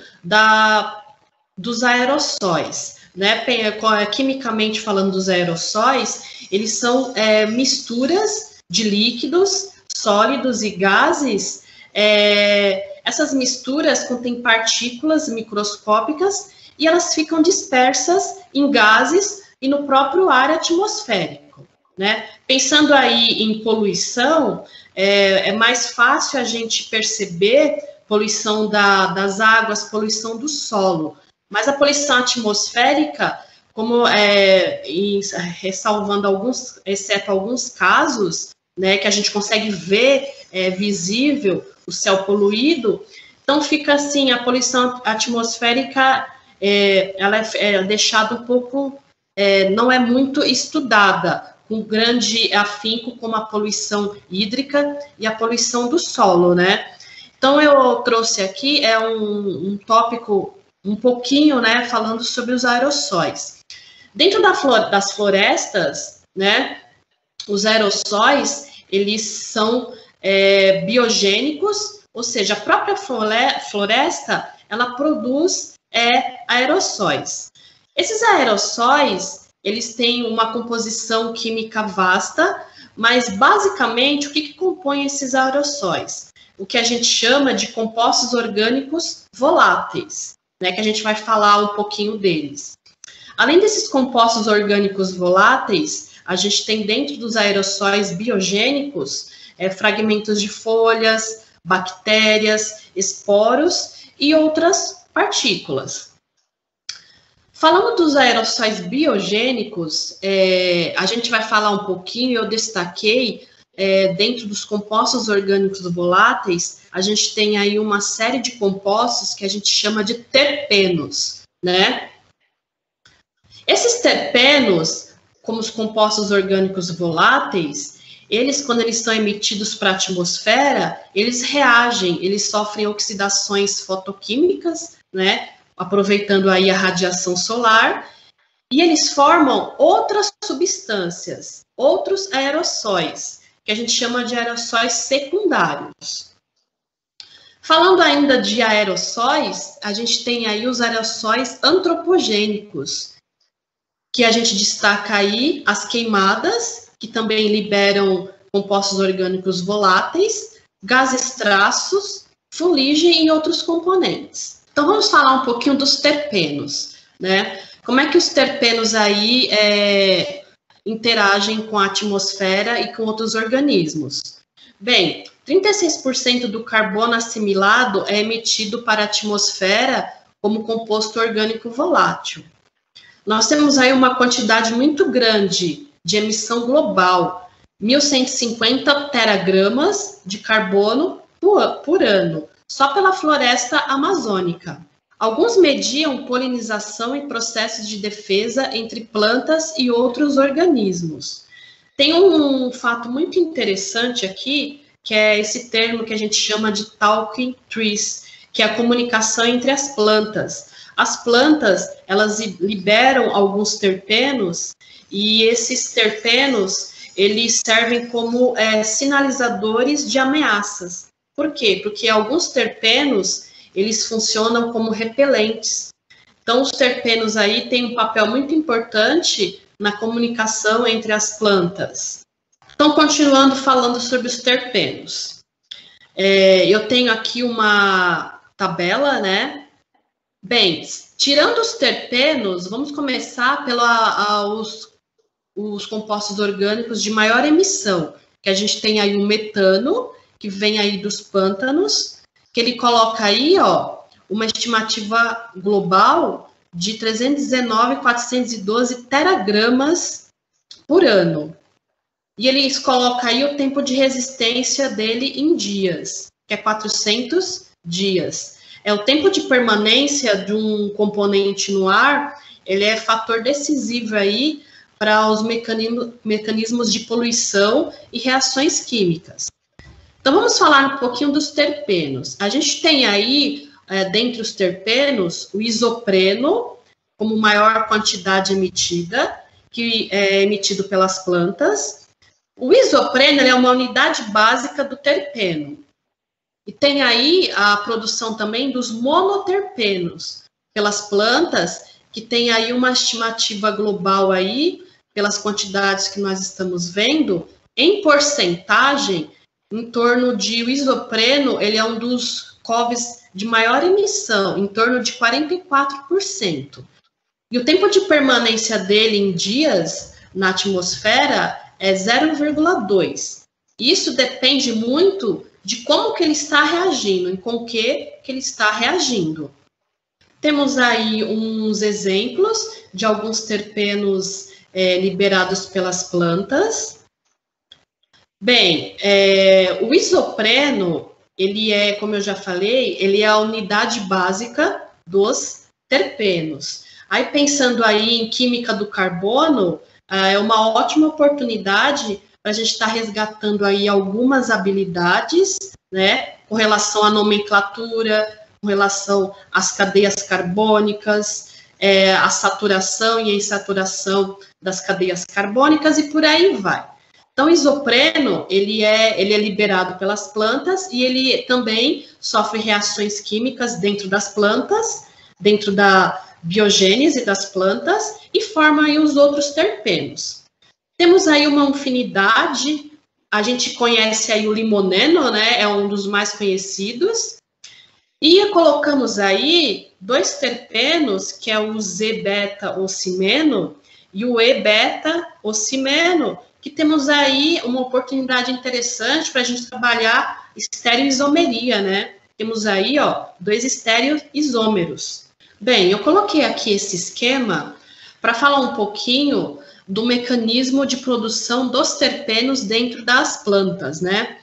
dos aerossóis, né? Quimicamente falando dos aerossóis, eles são misturas de líquidos, sólidos e gases. Essas misturas contêm partículas microscópicas e elas ficam dispersas em gases e no próprio ar atmosférico, né? Pensando aí em poluição, é mais fácil a gente perceber poluição das águas, poluição do solo, mas a poluição atmosférica, como ressalvando exceto alguns casos, né, que a gente consegue ver visível o céu poluído, então fica assim, a poluição atmosférica ela é deixada um pouco, não é muito estudada, com grande afinco como a poluição hídrica e a poluição do solo, né? Então eu trouxe aqui um tópico um pouquinho, né, falando sobre os aerossóis. Dentro das florestas, né, os aerossóis, eles são biogênicos, ou seja, a própria floresta, ela produz aerossóis. Esses aerossóis, eles têm uma composição química vasta, mas basicamente o que compõe esses aerossóis? O que a gente chama de compostos orgânicos voláteis, né, que a gente vai falar um pouquinho deles. Além desses compostos orgânicos voláteis, a gente tem dentro dos aerossóis biogênicos fragmentos de folhas, bactérias, esporos e outras partículas. Falando dos aerossóis biogênicos, a gente vai falar um pouquinho, eu destaquei, dentro dos compostos orgânicos voláteis, a gente tem aí uma série de compostos que a gente chama de terpenos, né? Esses terpenos, como os compostos orgânicos voláteis, quando eles são emitidos para a atmosfera, eles reagem, eles sofrem oxidações fotoquímicas, né? Aproveitando aí a radiação solar, e eles formam outras substâncias, outros aerossóis, que a gente chama de aerossóis secundários. Falando ainda de aerossóis, a gente tem aí os aerossóis antropogênicos, que a gente destaca aí as queimadas, que também liberam compostos orgânicos voláteis, gases traços, fuligem e outros componentes. Então, vamos falar um pouquinho dos terpenos, né? Como é que os terpenos aí interagem com a atmosfera e com outros organismos? Bem, 36% do carbono assimilado é emitido para a atmosfera como composto orgânico volátil. Nós temos aí uma quantidade muito grande de emissão global, 1.150 teragramas de carbono por ano, só pela floresta amazônica. Alguns mediam polinização e processos de defesa entre plantas e outros organismos. Tem um fato muito interessante aqui, que é esse termo que a gente chama de talking trees, que é a comunicação entre as plantas. As plantas, elas liberam alguns terpenos, e esses terpenos, eles servem como sinalizadores de ameaças. Por quê? Porque alguns terpenos, eles funcionam como repelentes. Então, os terpenos aí têm um papel muito importante na comunicação entre as plantas. Então, continuando falando sobre os terpenos. Eu tenho aqui uma tabela, né? Bem, tirando os terpenos, vamos começar pelos os compostos orgânicos de maior emissão, que a gente tem aí o metano, que vem aí dos pântanos, que ele coloca aí, ó, uma estimativa global de 319.412 teragramas por ano. E eles colocam aí o tempo de resistência dele em dias, que é 400 dias. O tempo de permanência de um componente no ar, ele é fator decisivo aí para os mecanismos de poluição e reações químicas. Então, vamos falar um pouquinho dos terpenos. A gente tem aí, dentre os terpenos, o isopreno, como maior quantidade emitida, que é emitido pelas plantas. O isopreno é uma unidade básica do terpeno. E tem aí a produção também dos monoterpenos, pelas plantas, que tem aí uma estimativa global aí, pelas quantidades que nós estamos vendo, em porcentagem, em torno de o isopreno, ele é um dos COVs de maior emissão, em torno de 44%. E o tempo de permanência dele em dias na atmosfera é 0,2. Isso depende muito de como que ele está reagindo, e com que ele está reagindo. Temos aí uns exemplos de alguns terpenos liberados pelas plantas. Bem, o isopreno, ele é, como eu já falei, ele é a unidade básica dos terpenos. Aí, pensando aí em química do carbono, é uma ótima oportunidade para a gente estar resgatando aí algumas habilidades, né, com relação à nomenclatura, com relação às cadeias carbônicas, a saturação e a insaturação das cadeias carbônicas e por aí vai. Então, o isopreno, ele é liberado pelas plantas e ele também sofre reações químicas dentro das plantas, dentro da biogênese das plantas e forma aí os outros terpenos. Temos aí uma infinidade, a gente conhece aí o limoneno, né, é um dos mais conhecidos, e colocamos aí dois terpenos, que é o Z-beta-ocimeno e o E-beta-ocimeno, que temos aí uma oportunidade interessante para a gente trabalhar estereoisomeria, né? Temos aí, ó, dois estereoisômeros. Bem, eu coloquei aqui esse esquema para falar um pouquinho do mecanismo de produção dos terpenos dentro das plantas, né?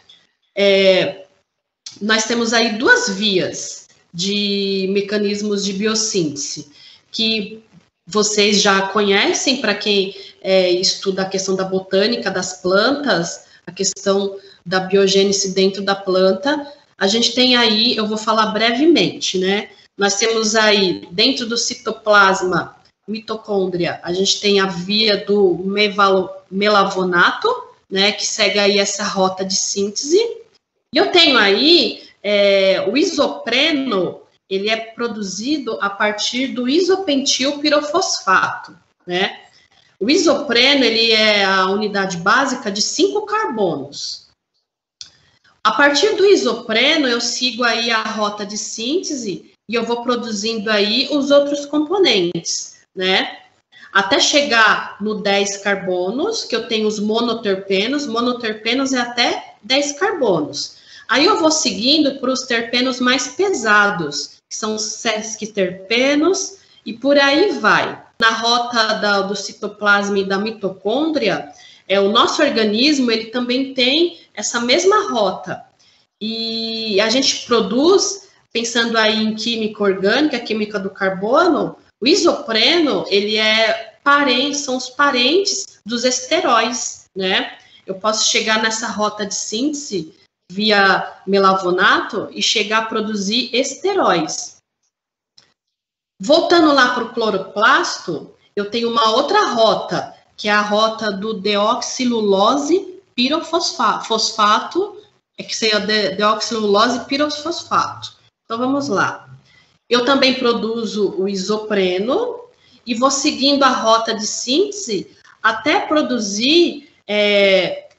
Nós temos aí duas vias de mecanismos de biossíntese, que vocês já conhecem, para quem estuda a questão da botânica das plantas, a questão da biogênese dentro da planta. A gente tem aí, eu vou falar brevemente, né? Nós temos aí, dentro do citoplasma, mitocôndria, a gente tem a via do melavonato, né, que segue aí essa rota de síntese. E eu tenho aí o isopreno, ele é produzido a partir do isopentil pirofosfato, né? O isopreno, ele é a unidade básica de 5 carbonos. A partir do isopreno, eu sigo aí a rota de síntese e eu vou produzindo aí os outros componentes, né? Até chegar no 10 carbonos, que eu tenho os monoterpenos. Monoterpenos é até 10 carbonos. Aí eu vou seguindo para os terpenos mais pesados, que são os sesquiterpenos, e por aí vai. Na rota do citoplasma e da mitocôndria, o nosso organismo, ele também tem essa mesma rota. E a gente produz, pensando aí em química orgânica, química do carbono, o isopreno, ele são os parentes dos esteróis, né? Eu posso chegar nessa rota de síntese via melavonato e chegar a produzir esteróis. Voltando lá para o cloroplasto, eu tenho uma outra rota, que é a rota do deoxilulose pirofosfato, que seria deoxilulose pirofosfato. Então, vamos lá. Eu também produzo o isopreno e vou seguindo a rota de síntese até produzir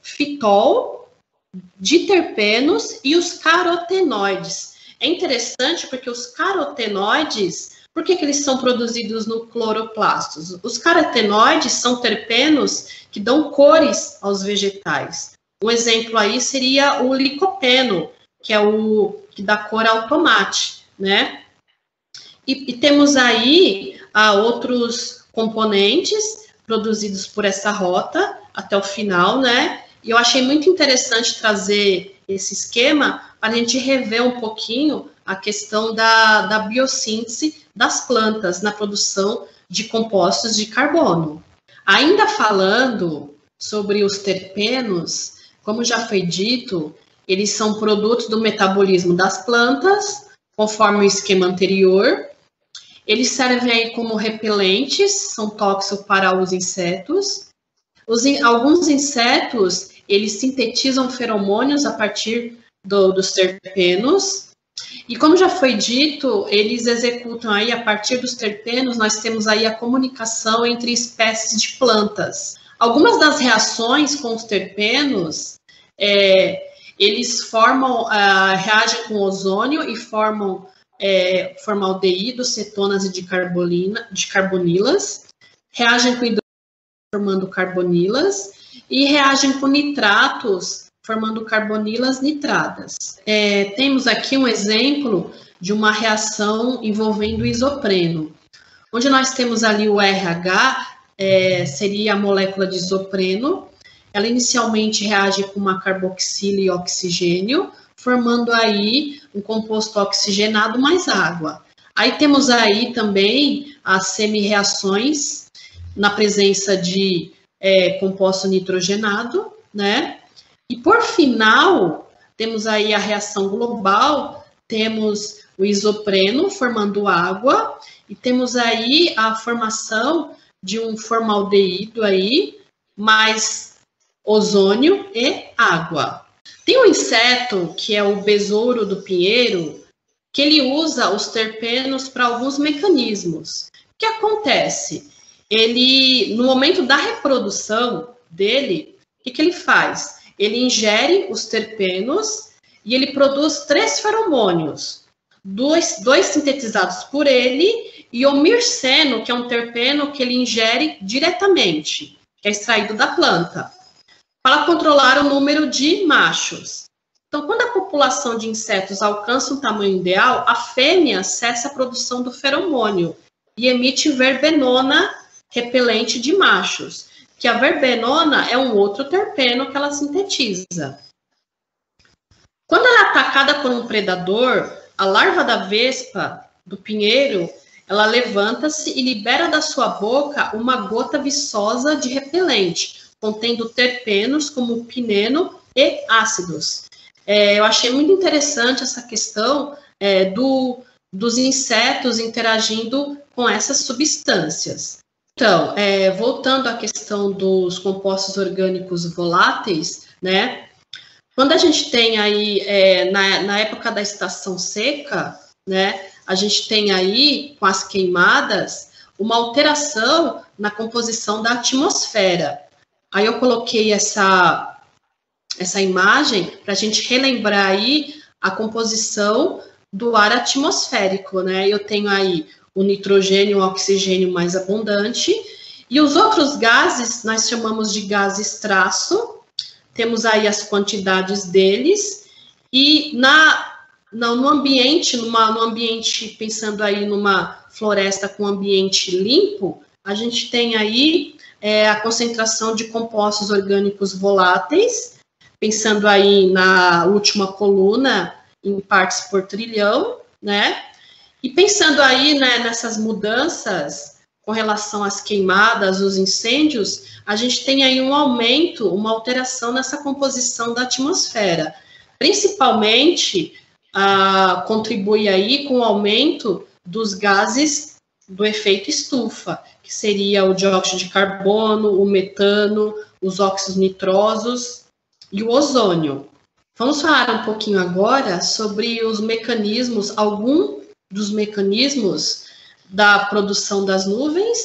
fitol, diterpenos e os carotenoides. É interessante porque os carotenoides, por que eles são produzidos no cloroplastos? Os carotenoides são terpenos que dão cores aos vegetais. Um exemplo aí seria o licopeno, que é o que dá cor ao tomate, né? E temos aí outros componentes produzidos por essa rota até o final, né? E eu achei muito interessante trazer esse esquema para a gente rever um pouquinho a questão da biossíntese das plantas na produção de compostos de carbono. Ainda falando sobre os terpenos, como já foi dito, eles são produtos do metabolismo das plantas, conforme o esquema anterior. Eles servem aí como repelentes, são tóxicos para os insetos. Alguns insetos, eles sintetizam feromônios a partir dos terpenos. E como já foi dito, eles executam aí, a partir dos terpenos, nós temos aí a comunicação entre espécies de plantas. Algumas das reações com os terpenos, eles reagem com ozônio e formam formaldeído, cetonas e dicarbonilas, reagem com hidrogênio formando carbonilas e reagem com nitratos formando carbonilas nitradas. Temos aqui um exemplo de uma reação envolvendo isopreno, onde nós temos ali o RH, seria a molécula de isopreno. Ela inicialmente reage com uma carboxila e oxigênio, formando aí um composto oxigenado mais água. Aí temos aí também as semi-reações na presença de composto nitrogenado, né? E por final, temos aí a reação global, temos o isopreno formando água, e temos aí a formação de um formaldeído aí, mais ozônio e água. Tem um inseto, que é o besouro do pinheiro, que ele usa os terpenos para alguns mecanismos. O que acontece? Ele, no momento da reprodução dele, o que ele faz? Ele ingere os terpenos e ele produz 3 feromônios, dois sintetizados por ele e o mirceno, que é um terpeno que ele ingere diretamente, que é extraído da planta, para controlar o número de machos. Então, quando a população de insetos alcança um tamanho ideal, a fêmea cessa a produção do feromônio e emite verbenona repelente de machos, que a verbenona é um outro terpeno que ela sintetiza. Quando ela é atacada por um predador, a larva da vespa, do pinheiro, ela levanta-se e libera da sua boca uma gota viçosa de repelente, contendo terpenos como pineno e ácidos. Eu achei muito interessante essa questão dos insetos interagindo com essas substâncias. Então, voltando à questão dos compostos orgânicos voláteis, né? Quando a gente tem aí, na época da estação seca, né? A gente tem aí, com as queimadas, uma alteração na composição da atmosfera. Aí eu coloquei essa imagem para a gente relembrar aí a composição do ar atmosférico, né? Eu tenho aí o nitrogênio e o oxigênio mais abundante, e os outros gases nós chamamos de gases traço, temos aí as quantidades deles, e no ambiente, pensando aí numa floresta com ambiente limpo, a gente tem aí a concentração de compostos orgânicos voláteis, pensando aí na última coluna, em partes por trilhão, né? E pensando aí, né, nessas mudanças com relação às queimadas, os incêndios, a gente tem aí um aumento, uma alteração nessa composição da atmosfera. Principalmente, contribui aí com o aumento dos gases do efeito estufa, que seria o dióxido de carbono, o metano, os óxidos nitrosos e o ozônio. Vamos falar um pouquinho agora sobre os mecanismos, dos mecanismos da produção das nuvens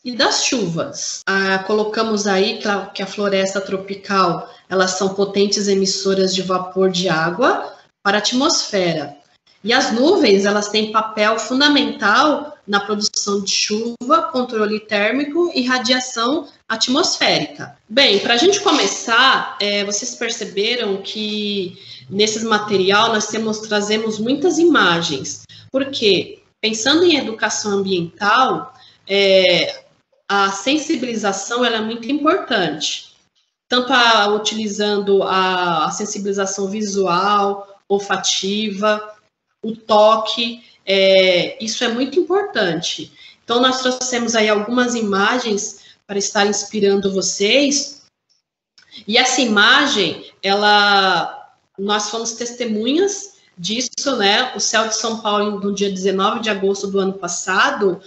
e das chuvas. Colocamos aí que a floresta tropical, elas são potentes emissoras de vapor de água para a atmosfera. E as nuvens, elas têm papel fundamental na produção de chuva, controle térmico e radiação atmosférica. Bem, para a gente começar, vocês perceberam que nesse material nós trazemos muitas imagens, porque pensando em educação ambiental, a sensibilização ela é muito importante, tanto utilizando a sensibilização visual, olfativa, o toque, isso é muito importante. Então, nós trouxemos aí algumas imagens para estar inspirando vocês, e essa imagem, nós fomos testemunhas disso, né? O céu de São Paulo, no dia 19 de agosto do ano passado,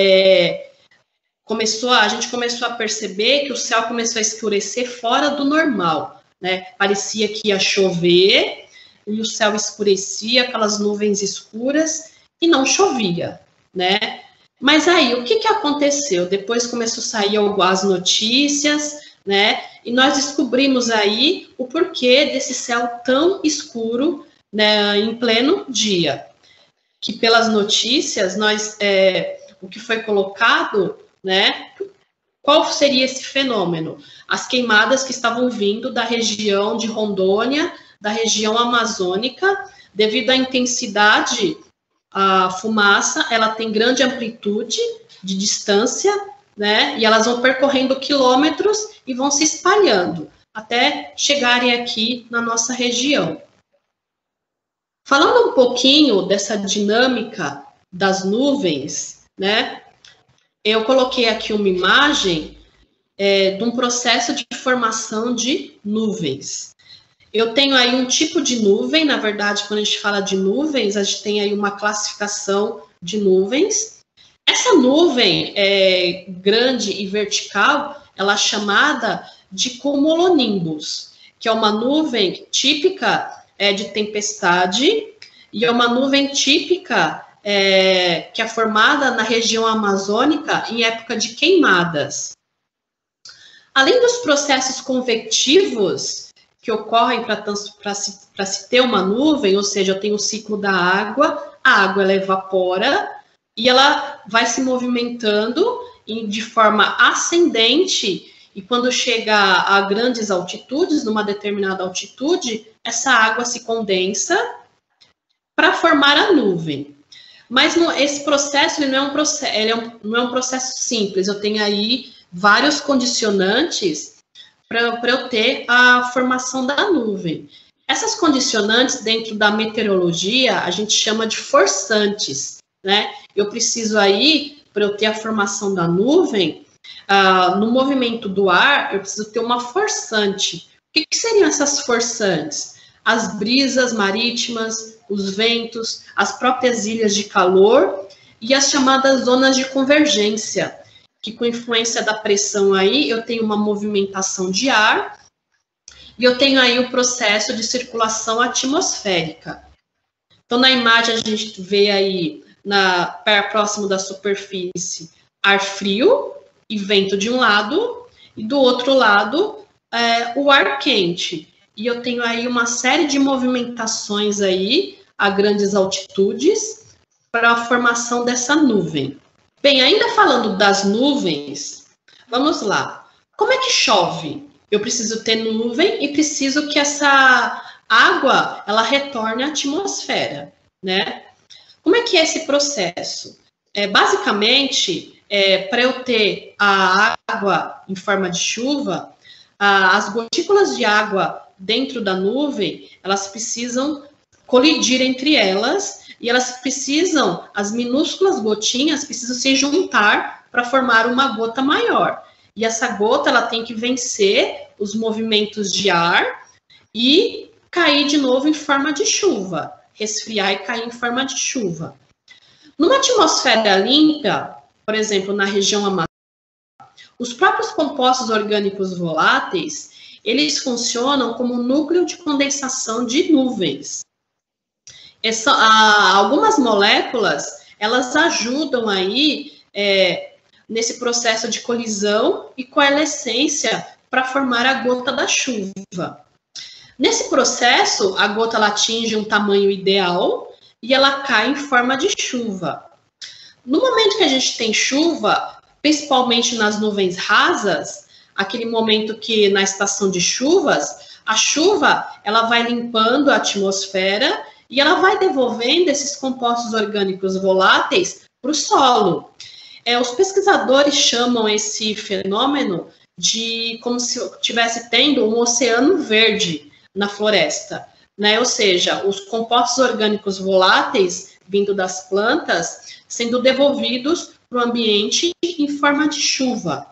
a gente começou a perceber que o céu começou a escurecer fora do normal, né? Parecia que ia chover, e o céu escurecia, aquelas nuvens escuras, e não chovia, né? Mas aí, o que aconteceu? Depois começou a sair algumas notícias, né? E nós descobrimos aí o porquê desse céu tão escuro, né, em pleno dia. Que pelas notícias, o que foi colocado, né? Qual seria esse fenômeno? As queimadas que estavam vindo da região de Rondônia, da região amazônica, devido à intensidade, a fumaça, ela tem grande amplitude de distância, né? E elas vão percorrendo quilômetros e vão se espalhando até chegarem aqui na nossa região. Falando um pouquinho dessa dinâmica das nuvens, né? Eu coloquei aqui uma imagem de um processo de formação de nuvens. Eu tenho aí um tipo de nuvem, na verdade, quando a gente fala de nuvens, a gente tem aí uma classificação de nuvens. Essa nuvem grande e vertical, ela é chamada de cumulonimbus, que é uma nuvem típica de tempestade, e é uma nuvem típica que é formada na região amazônica em época de queimadas. Além dos processos convectivos que ocorrem para se ter uma nuvem, ou seja, eu tenho o ciclo da água, a água ela evapora e ela vai se movimentando de forma ascendente, e quando chega a grandes altitudes, numa determinada altitude, essa água se condensa para formar a nuvem. Mas esse processo ele não é um processo simples, eu tenho aí vários condicionantes para eu ter a formação da nuvem. Essas condicionantes, dentro da meteorologia, a gente chama de forçantes, né? Eu preciso aí, para eu ter a formação da nuvem, no movimento do ar, eu preciso ter uma forçante. O que seriam essas forçantes? As brisas marítimas, os ventos, as próprias ilhas de calor e as chamadas zonas de convergência, que com influência da pressão aí, eu tenho uma movimentação de ar e eu tenho aí o processo de circulação atmosférica. Então, na imagem, a gente vê aí, próximo da superfície, ar frio e vento de um lado, e do outro lado, o ar quente. E eu tenho aí uma série de movimentações aí, a grandes altitudes, para a formação dessa nuvem. Bem, ainda falando das nuvens, vamos lá. Como é que chove? Eu preciso ter nuvem e preciso que essa água, ela retorne à atmosfera, né? Como é que é esse processo? Basicamente, para eu ter a água em forma de chuva, as gotículas de água dentro da nuvem, elas precisam colidir entre elas, e as minúsculas gotinhas precisam se juntar para formar uma gota maior. E essa gota, ela tem que vencer os movimentos de ar e cair de novo em forma de chuva, resfriar e cair em forma de chuva. Numa atmosfera limpa, por exemplo, na região amazônica, os próprios compostos orgânicos voláteis, eles funcionam como núcleo de condensação de nuvens. Algumas moléculas, elas ajudam aí nesse processo de colisão e coalescência para formar a gota da chuva. Nesse processo, a gota ela atinge um tamanho ideal e ela cai em forma de chuva. No momento que a gente tem chuva, principalmente nas nuvens rasas, aquele momento que na estação de chuvas, a chuva ela vai limpando a atmosfera e ela vai devolvendo esses compostos orgânicos voláteis para o solo. Os pesquisadores chamam esse fenômeno de como se estivesse tendo um oceano verde na floresta, né? Ou seja, os compostos orgânicos voláteis vindo das plantas sendo devolvidos para o ambiente em forma de chuva.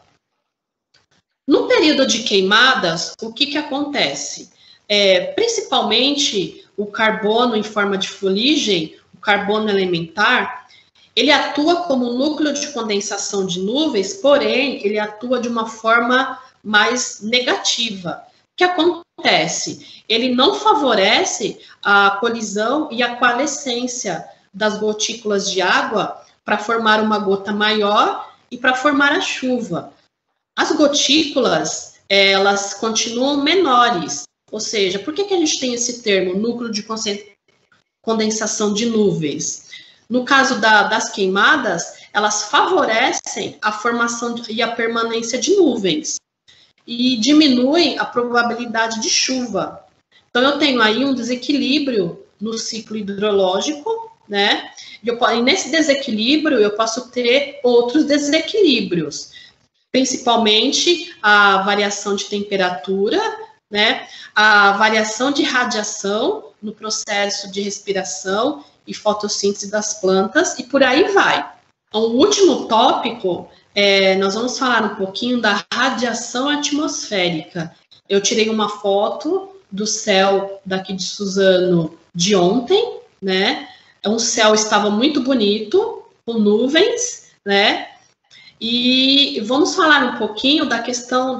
No período de queimadas, o que acontece? Principalmente o carbono em forma de fuligem, o carbono elementar, ele atua como núcleo de condensação de nuvens, porém, ele atua de uma forma mais negativa. O que acontece? Ele não favorece a colisão e a coalescência das gotículas de água para formar uma gota maior e para formar a chuva. As gotículas, elas continuam menores, ou seja, por que a gente tem esse termo, núcleo de condensação de nuvens? No caso das queimadas, elas favorecem a formação e a permanência de nuvens e diminuem a probabilidade de chuva. Então, eu tenho aí um desequilíbrio no ciclo hidrológico, né? E nesse desequilíbrio, eu posso ter outros desequilíbrios, principalmente a variação de temperatura, né? A variação de radiação no processo de respiração e fotossíntese das plantas, e por aí vai. O último tópico, nós vamos falar um pouquinho da radiação atmosférica. Eu tirei uma foto do céu daqui de Suzano de ontem, né? O céu estava muito bonito, com nuvens, né? E vamos falar um pouquinho da questão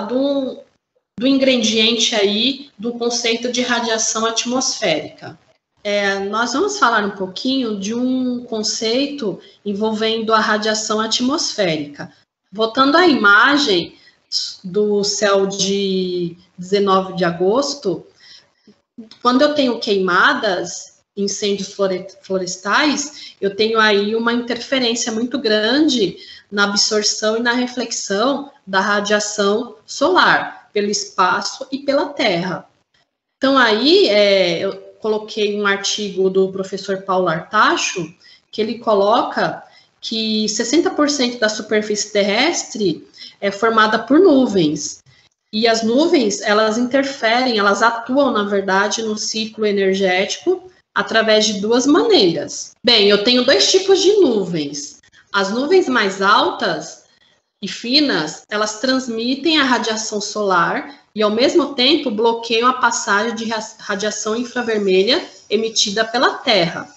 do ingrediente aí, do conceito de radiação atmosférica. Nós vamos falar um pouquinho de um conceito envolvendo a radiação atmosférica. Voltando à imagem do céu de 19 de agosto, quando eu tenho queimadas, incêndios florestais, eu tenho aí uma interferência muito grande na absorção e na reflexão da radiação solar, pelo espaço e pela Terra. Então, aí, eu coloquei um artigo do professor Paulo Artacho, que ele coloca que 60% da superfície terrestre é formada por nuvens. E as nuvens, elas interferem, elas atuam, na verdade, no ciclo energético através de duas maneiras. Bem, eu tenho dois tipos de nuvens. As nuvens mais altas e finas, elas transmitem a radiação solar e, ao mesmo tempo, bloqueiam a passagem de radiação infravermelha emitida pela Terra.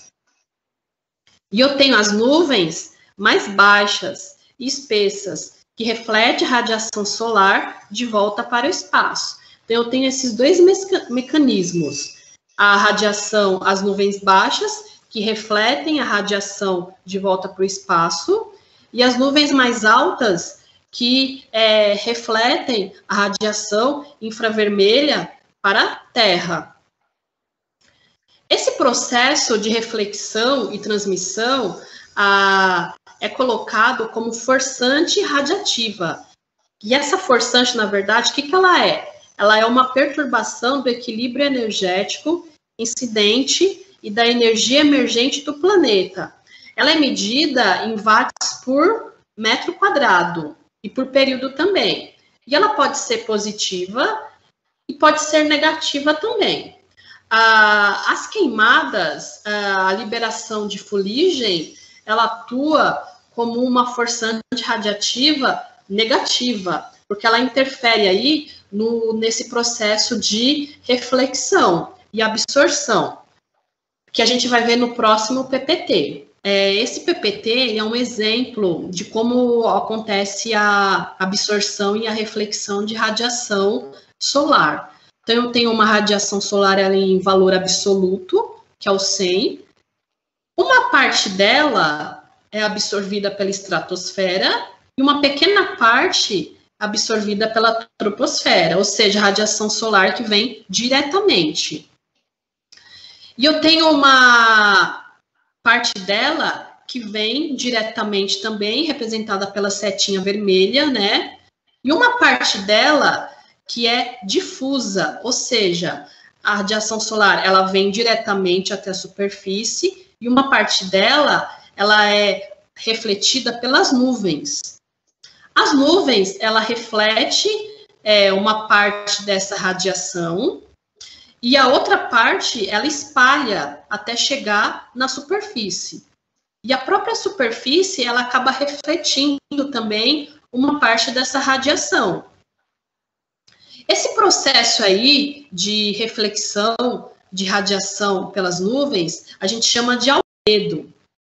E eu tenho as nuvens mais baixas e espessas, que refletem a radiação solar de volta para o espaço. Então, eu tenho esses dois mecanismos. A radiação, as nuvens baixas, que refletem a radiação de volta para o espaço, e as nuvens mais altas, que refletem a radiação infravermelha para a Terra. Esse processo de reflexão e transmissão é colocado como forçante radiativa. E essa forçante, na verdade, o que ela é? Ela é uma perturbação do equilíbrio energético incidente e da energia emergente do planeta. Ela é medida em watts por metro quadrado e por período também. E ela pode ser positiva e pode ser negativa também. As queimadas, a liberação de fuligem, ela atua como uma forçante radiativa negativa, porque ela interfere aí nesse processo de reflexão e absorção, que a gente vai ver no próximo PPT. Esse PPT é um exemplo de como acontece a absorção e a reflexão de radiação solar. Então, eu tenho uma radiação solar em valor absoluto, que é o 100. Uma parte dela é absorvida pela estratosfera e uma pequena parte absorvida pela troposfera, ou seja, a radiação solar que vem diretamente. E eu tenho uma parte dela que vem diretamente também, representada pela setinha vermelha, né? E uma parte dela que é difusa, ou seja, a radiação solar, ela vem diretamente até a superfície, e uma parte dela, ela é refletida pelas nuvens. As nuvens, ela reflete uma parte dessa radiação, e a outra parte, ela espalha até chegar na superfície. E a própria superfície, ela acaba refletindo também uma parte dessa radiação. Esse processo aí de reflexão de radiação pelas nuvens, a gente chama de albedo.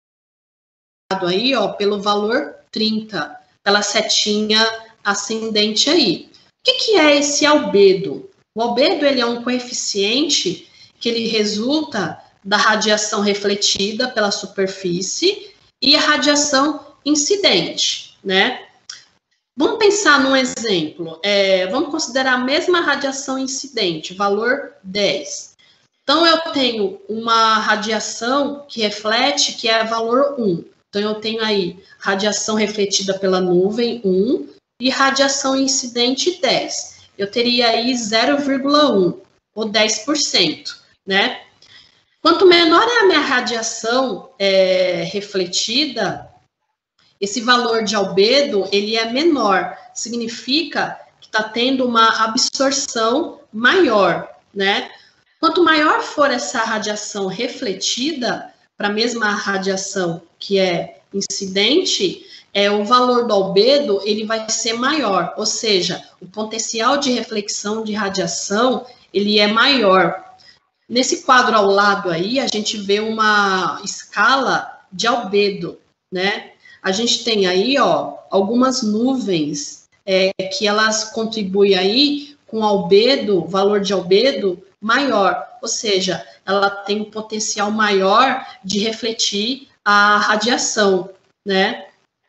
Aí, ó, pelo valor 30, pela setinha ascendente aí. O que é esse albedo? O albedo, ele é um coeficiente que ele resulta da radiação refletida pela superfície e a radiação incidente, né? Vamos pensar num exemplo. Vamos considerar a mesma radiação incidente, valor 10. Então, eu tenho uma radiação que reflete, que é valor 1. Então, eu tenho aí radiação refletida pela nuvem, 1, e radiação incidente, 10. Eu teria aí 0,1, ou 10%, né? Quanto menor é a minha radiação refletida, esse valor de albedo, ele é menor. Significa que está tendo uma absorção maior, né? Quanto maior for essa radiação refletida, para a mesma radiação que é incidente, o valor do albedo ele vai ser maior, ou seja, o potencial de reflexão de radiação ele é maior. Nesse quadro ao lado aí, a gente vê uma escala de albedo, né? A gente tem aí, ó, algumas nuvens que elas contribuem aí com albedo, valor de albedo maior, ou seja, ela tem um potencial maior de refletir a radiação, né?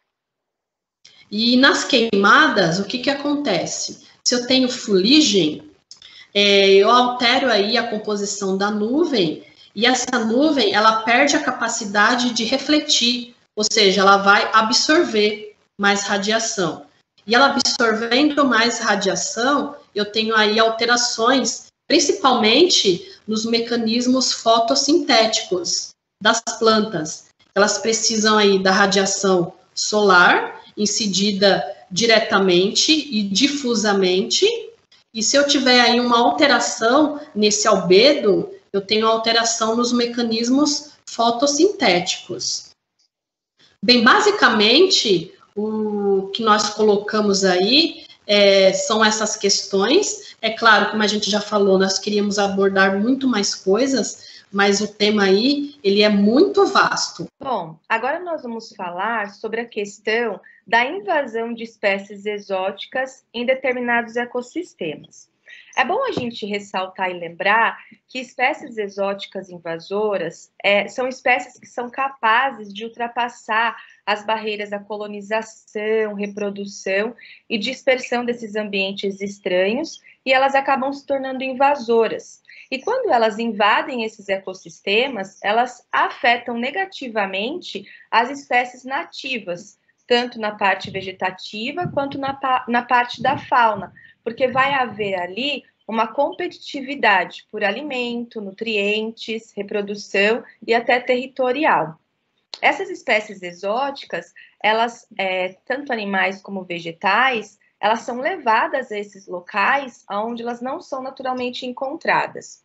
E nas queimadas, o que acontece? Se eu tenho fuligem, eu altero aí a composição da nuvem, e essa nuvem, ela perde a capacidade de refletir, ou seja, ela vai absorver mais radiação. E ela absorvendo mais radiação, eu tenho aí alterações, principalmente nos mecanismos fotossintéticos das plantas. Elas precisam aí da radiação solar, incidida diretamente e difusamente. E se eu tiver aí uma alteração nesse albedo, eu tenho alteração nos mecanismos fotossintéticos. Bem, basicamente, o que nós colocamos aí são essas questões. É claro, como a gente já falou, nós queríamos abordar muito mais coisas, mas o tema aí, ele é muito vasto. Bom, agora nós vamos falar sobre a questão da invasão de espécies exóticas em determinados ecossistemas. É bom a gente ressaltar e lembrar que espécies exóticas invasoras são espécies que são capazes de ultrapassar as barreiras da colonização, reprodução e dispersão desses ambientes estranhos, e elas acabam se tornando invasoras. E quando elas invadem esses ecossistemas, elas afetam negativamente as espécies nativas, tanto na parte vegetativa quanto na parte da fauna, porque vai haver ali uma competitividade por alimento, nutrientes, reprodução e até territorial. Essas espécies exóticas, elas, tanto animais como vegetais, elas são levadas a esses locais onde elas não são naturalmente encontradas.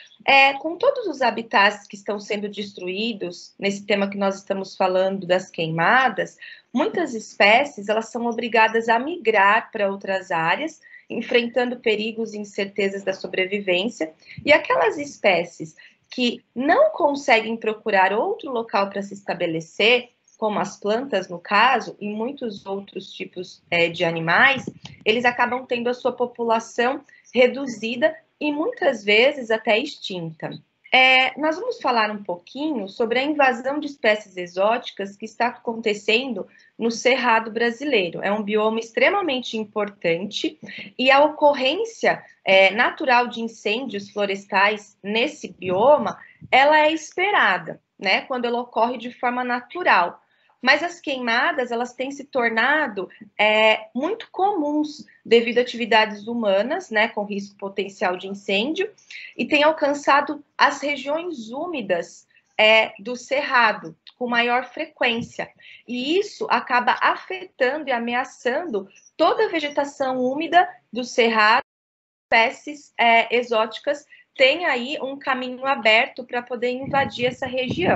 Com todos os habitats que estão sendo destruídos, nesse tema que nós estamos falando das queimadas, muitas espécies elas são obrigadas a migrar para outras áreas, enfrentando perigos e incertezas da sobrevivência, e aquelas espécies que não conseguem procurar outro local para se estabelecer, como as plantas no caso, e muitos outros tipos de animais, eles acabam tendo a sua população reduzida e muitas vezes até extinta. Nós vamos falar um pouquinho sobre a invasão de espécies exóticas que está acontecendo no Cerrado brasileiro. É um bioma extremamente importante e a ocorrência natural de incêndios florestais nesse bioma, ela é esperada, né, quando ela ocorre de forma natural. Mas as queimadas, elas têm se tornado muito comuns devido a atividades humanas, né, com risco potencial de incêndio, e têm alcançado as regiões úmidas do Cerrado, com maior frequência. E isso acaba afetando e ameaçando toda a vegetação úmida do Cerrado. Espécies exóticas têm aí um caminho aberto para poder invadir essa região.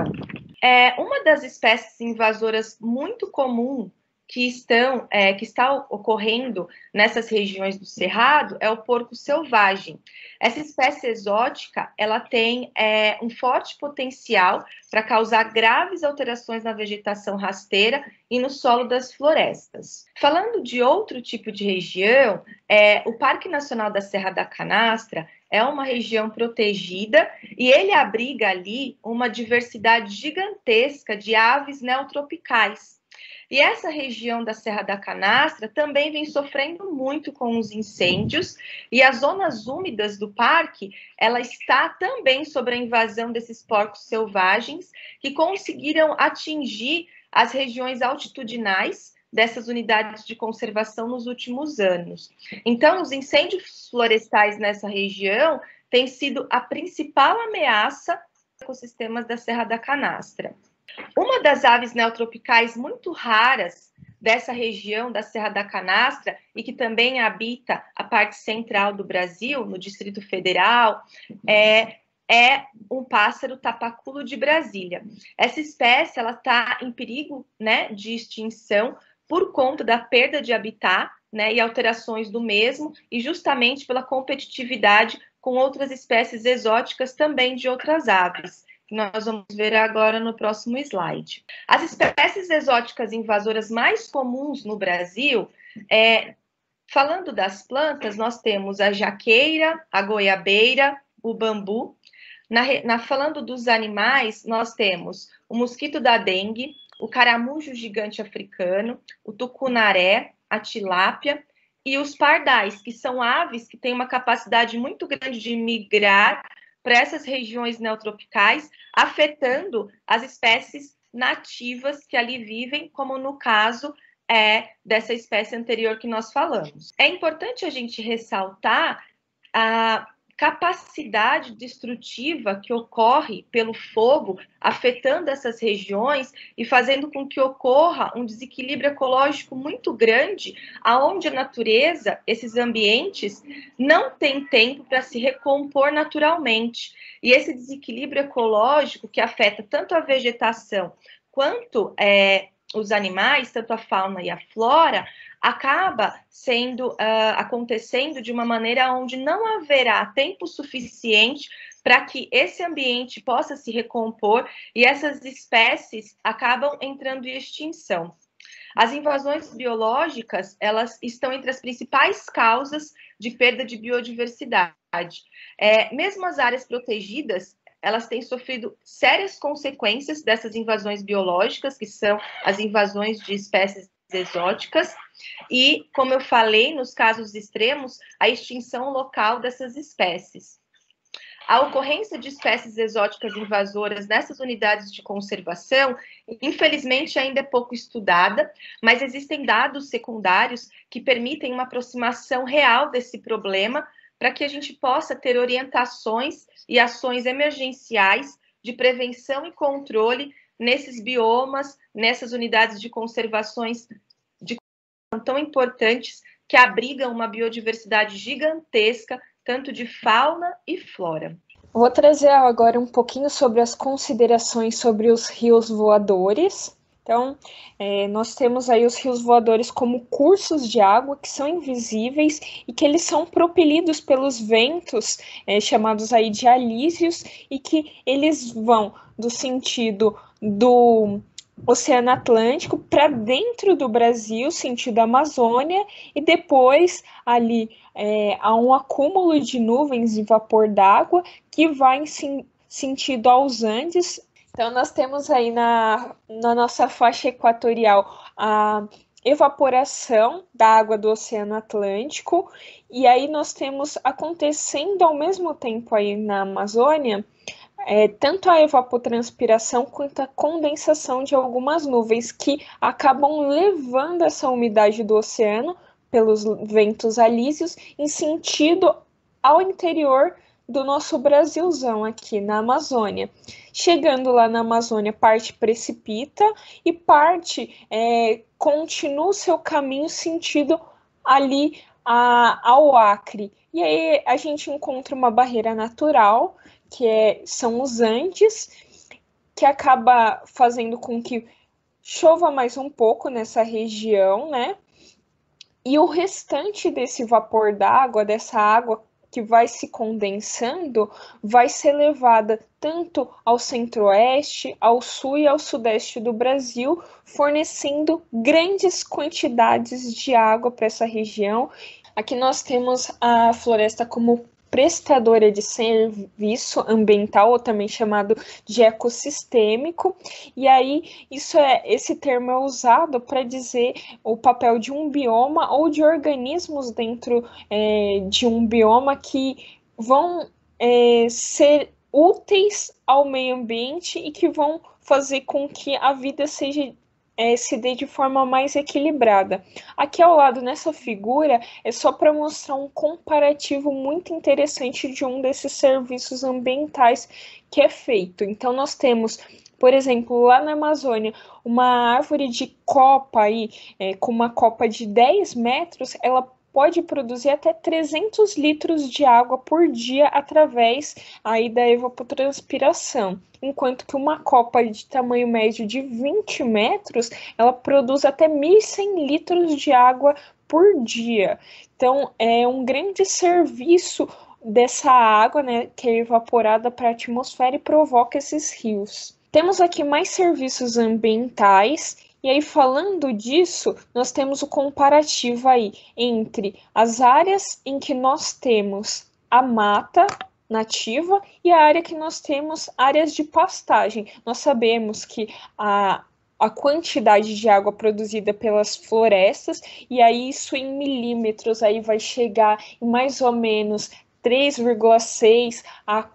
Uma das espécies invasoras muito comum que está ocorrendo nessas regiões do Cerrado é o porco selvagem. Essa espécie exótica, ela tem um forte potencial para causar graves alterações na vegetação rasteira e no solo das florestas. Falando de outro tipo de região, o Parque Nacional da Serra da Canastra é uma região protegida e ele abriga ali uma diversidade gigantesca de aves neotropicais. E essa região da Serra da Canastra também vem sofrendo muito com os incêndios e as zonas úmidas do parque, ela está também sob a invasão desses porcos selvagens que conseguiram atingir as regiões altitudinais dessas unidades de conservação nos últimos anos. Então, os incêndios florestais nessa região têm sido a principal ameaça aos ecossistemas da Serra da Canastra. Uma das aves neotropicais muito raras dessa região da Serra da Canastra e que também habita a parte central do Brasil, no Distrito Federal, é um pássaro tapaculo de Brasília. Essa espécie ela está em perigo, né, de extinção por conta da perda de habitat, né, e alterações do mesmo, e justamente pela competitividade com outras espécies exóticas também de outras aves, que nós vamos ver agora no próximo slide. As espécies exóticas invasoras mais comuns no Brasil, falando das plantas, nós temos a jaqueira, a goiabeira, o bambu. Falando dos animais, nós temos o mosquito da dengue, o caramujo gigante africano, o tucunaré, a tilápia e os pardais, que são aves que têm uma capacidade muito grande de migrar para essas regiões neotropicais, afetando as espécies nativas que ali vivem, como no caso dessa espécie anterior que nós falamos. É importante a gente ressaltar a capacidade destrutiva que ocorre pelo fogo, afetando essas regiões e fazendo com que ocorra um desequilíbrio ecológico muito grande, aonde a natureza, esses ambientes, não tem tempo para se recompor naturalmente. E esse desequilíbrio ecológico que afeta tanto a vegetação quanto os animais, tanto a fauna e a flora, acaba acontecendo de uma maneira onde não haverá tempo suficiente para que esse ambiente possa se recompor e essas espécies acabam entrando em extinção. As invasões biológicas, elas estão entre as principais causas de perda de biodiversidade. Mesmo as áreas protegidas, elas têm sofrido sérias consequências dessas invasões biológicas, que são as invasões de espécies exóticas, e, como eu falei, nos casos extremos, a extinção local dessas espécies. A ocorrência de espécies exóticas invasoras nessas unidades de conservação, infelizmente, ainda é pouco estudada, mas existem dados secundários que permitem uma aproximação real desse problema para que a gente possa ter orientações e ações emergenciais de prevenção e controle nesses biomas, nessas unidades de conservações tão importantes que abrigam uma biodiversidade gigantesca, tanto de fauna e flora. Vou trazer agora um pouquinho sobre as considerações sobre os rios voadores. Então, nós temos aí os rios voadores como cursos de água que são invisíveis e que eles são propelidos pelos ventos, chamados aí de alísios, e que eles vão do sentido do Oceano Atlântico para dentro do Brasil, sentido Amazônia, e depois ali há um acúmulo de nuvens e vapor d'água que vai sentido aos Andes. Então, nós temos aí na nossa faixa equatorial a evaporação da água do Oceano Atlântico, e aí nós temos acontecendo ao mesmo tempo aí na Amazônia, tanto a evapotranspiração quanto a condensação de algumas nuvens que acabam levando essa umidade do oceano pelos ventos alísios em sentido ao interior do nosso Brasilzão aqui na Amazônia. Chegando lá na Amazônia, parte precipita e parte continua o seu caminho sentido ali ao Acre. E aí a gente encontra uma barreira natural, que são os Andes, que acaba fazendo com que chova mais um pouco nessa região, né? E o restante desse vapor d'água, dessa água que vai se condensando, vai ser levada tanto ao centro-oeste, ao sul e ao sudeste do Brasil, fornecendo grandes quantidades de água para essa região. Aqui nós temos a floresta como prestadora de serviço ambiental, ou também chamado de ecossistêmico, e aí esse termo é usado para dizer o papel de um bioma ou de organismos dentro de um bioma que vão ser úteis ao meio ambiente e que vão fazer com que a vida se dê de forma mais equilibrada. Aqui ao lado, nessa figura, é só para mostrar um comparativo muito interessante de um desses serviços ambientais que é feito. Então, nós temos, por exemplo, lá na Amazônia, uma árvore de copa aí, com uma copa de 10 metros, ela pode produzir até 300 litros de água por dia através aí da evapotranspiração, enquanto que uma copa de tamanho médio de 20 metros, ela produz até 1.100 litros de água por dia. Então, é um grande serviço dessa água, né, que é evaporada para a atmosfera e provoca esses rios. Temos aqui mais serviços ambientais. E aí, falando disso, nós temos o comparativo aí entre as áreas em que nós temos a mata nativa e a área que nós temos áreas de pastagem. Nós sabemos que a quantidade de água produzida pelas florestas, e aí isso em milímetros aí vai chegar em mais ou menos 3,6 a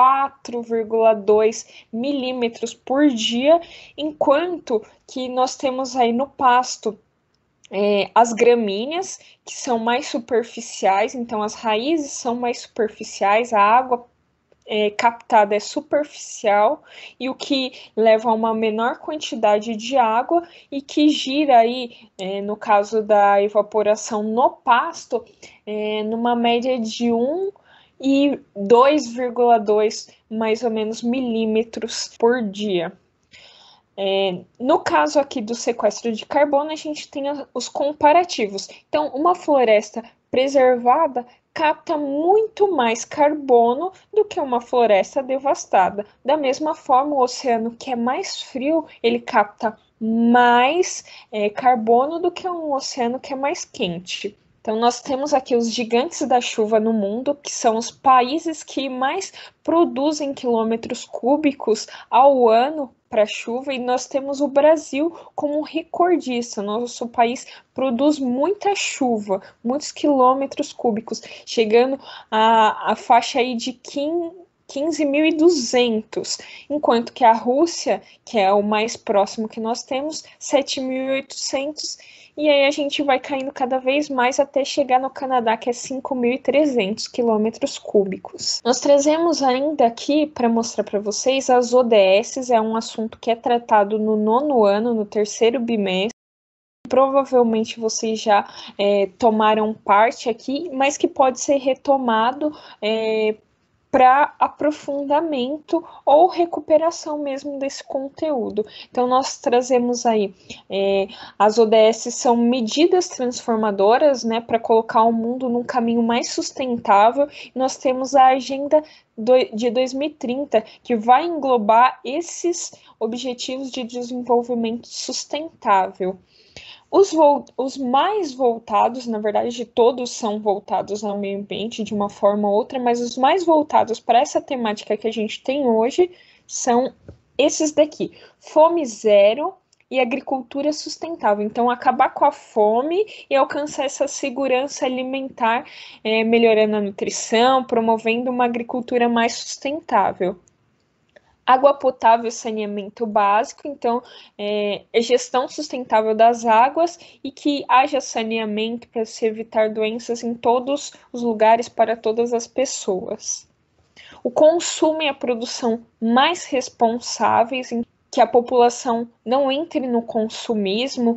4,2 milímetros por dia, enquanto que nós temos aí no pasto as gramíneas, que são mais superficiais, então as raízes são mais superficiais, a água captada é superficial, e o que leva a uma menor quantidade de água e que gira aí, no caso da evaporação no pasto, numa média de 1 e 2,2 mais ou menos milímetros por dia. No caso aqui do sequestro de carbono, a gente tem os comparativos. Então, uma floresta preservada capta muito mais carbono do que uma floresta devastada. Da mesma forma, o oceano, que é mais frio, ele capta mais carbono do que um oceano que é mais quente. Então, nós temos aqui os gigantes da chuva no mundo, que são os países que mais produzem quilômetros cúbicos ao ano para chuva, e nós temos o Brasil como recordista. Nosso país produz muita chuva, muitos quilômetros cúbicos, chegando à faixa aí de 15.200, enquanto que a Rússia, que é o mais próximo que nós temos, 7.800, e aí a gente vai caindo cada vez mais até chegar no Canadá, que é 5.300 quilômetros cúbicos. Nós trazemos ainda aqui para mostrar para vocês as ODS, é um assunto que é tratado no 9º ano, no 3º bimestre. Provavelmente vocês já tomaram parte aqui, mas que pode ser retomado para aprofundamento ou recuperação mesmo desse conteúdo. Então, nós trazemos aí, as ODS são medidas transformadoras, né, para colocar o mundo num caminho mais sustentável. Nós temos a Agenda de 2030, que vai englobar esses objetivos de desenvolvimento sustentável. Os mais voltados, na verdade, todos são voltados ao meio ambiente de uma forma ou outra, mas os mais voltados para essa temática que a gente tem hoje são esses daqui: fome zero e agricultura sustentável. Então, acabar com a fome e alcançar essa segurança alimentar, melhorando a nutrição, promovendo uma agricultura mais sustentável. Água potável e saneamento básico, então, gestão sustentável das águas e que haja saneamento para se evitar doenças em todos os lugares para todas as pessoas. O consumo e a produção mais responsáveis, que a população não entre no consumismo,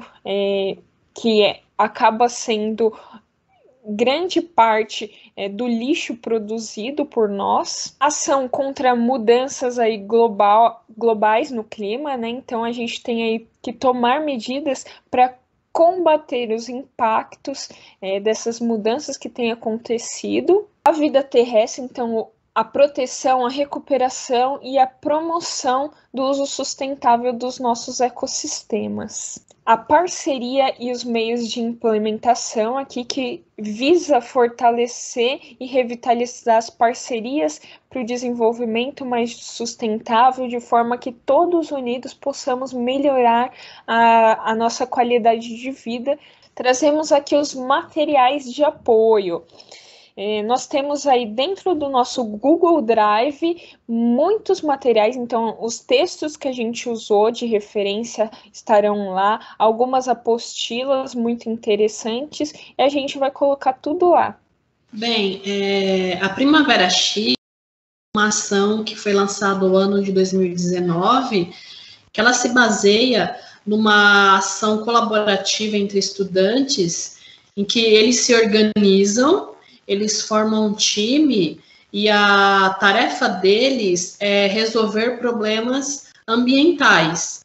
que acaba sendo grande parte do lixo produzido por nós. Ação contra mudanças aí globais no clima, né? Então a gente tem aí que tomar medidas para combater os impactos dessas mudanças que têm acontecido. A vida terrestre, então, a proteção, a recuperação e a promoção do uso sustentável dos nossos ecossistemas. A parceria e os meios de implementação aqui que visa fortalecer e revitalizar as parcerias para o desenvolvimento mais sustentável, de forma que todos unidos possamos melhorar a nossa qualidade de vida. Trazemos aqui os materiais de apoio. Nós temos aí dentro do nosso Google Drive muitos materiais, então os textos que a gente usou de referência estarão lá, algumas apostilas muito interessantes, e a gente vai colocar tudo lá. Bem, a Primavera X, uma ação que foi lançada no ano de 2019, que ela se baseia numa ação colaborativa entre estudantes, em que eles se organizam, eles formam um time e a tarefa deles é resolver problemas ambientais.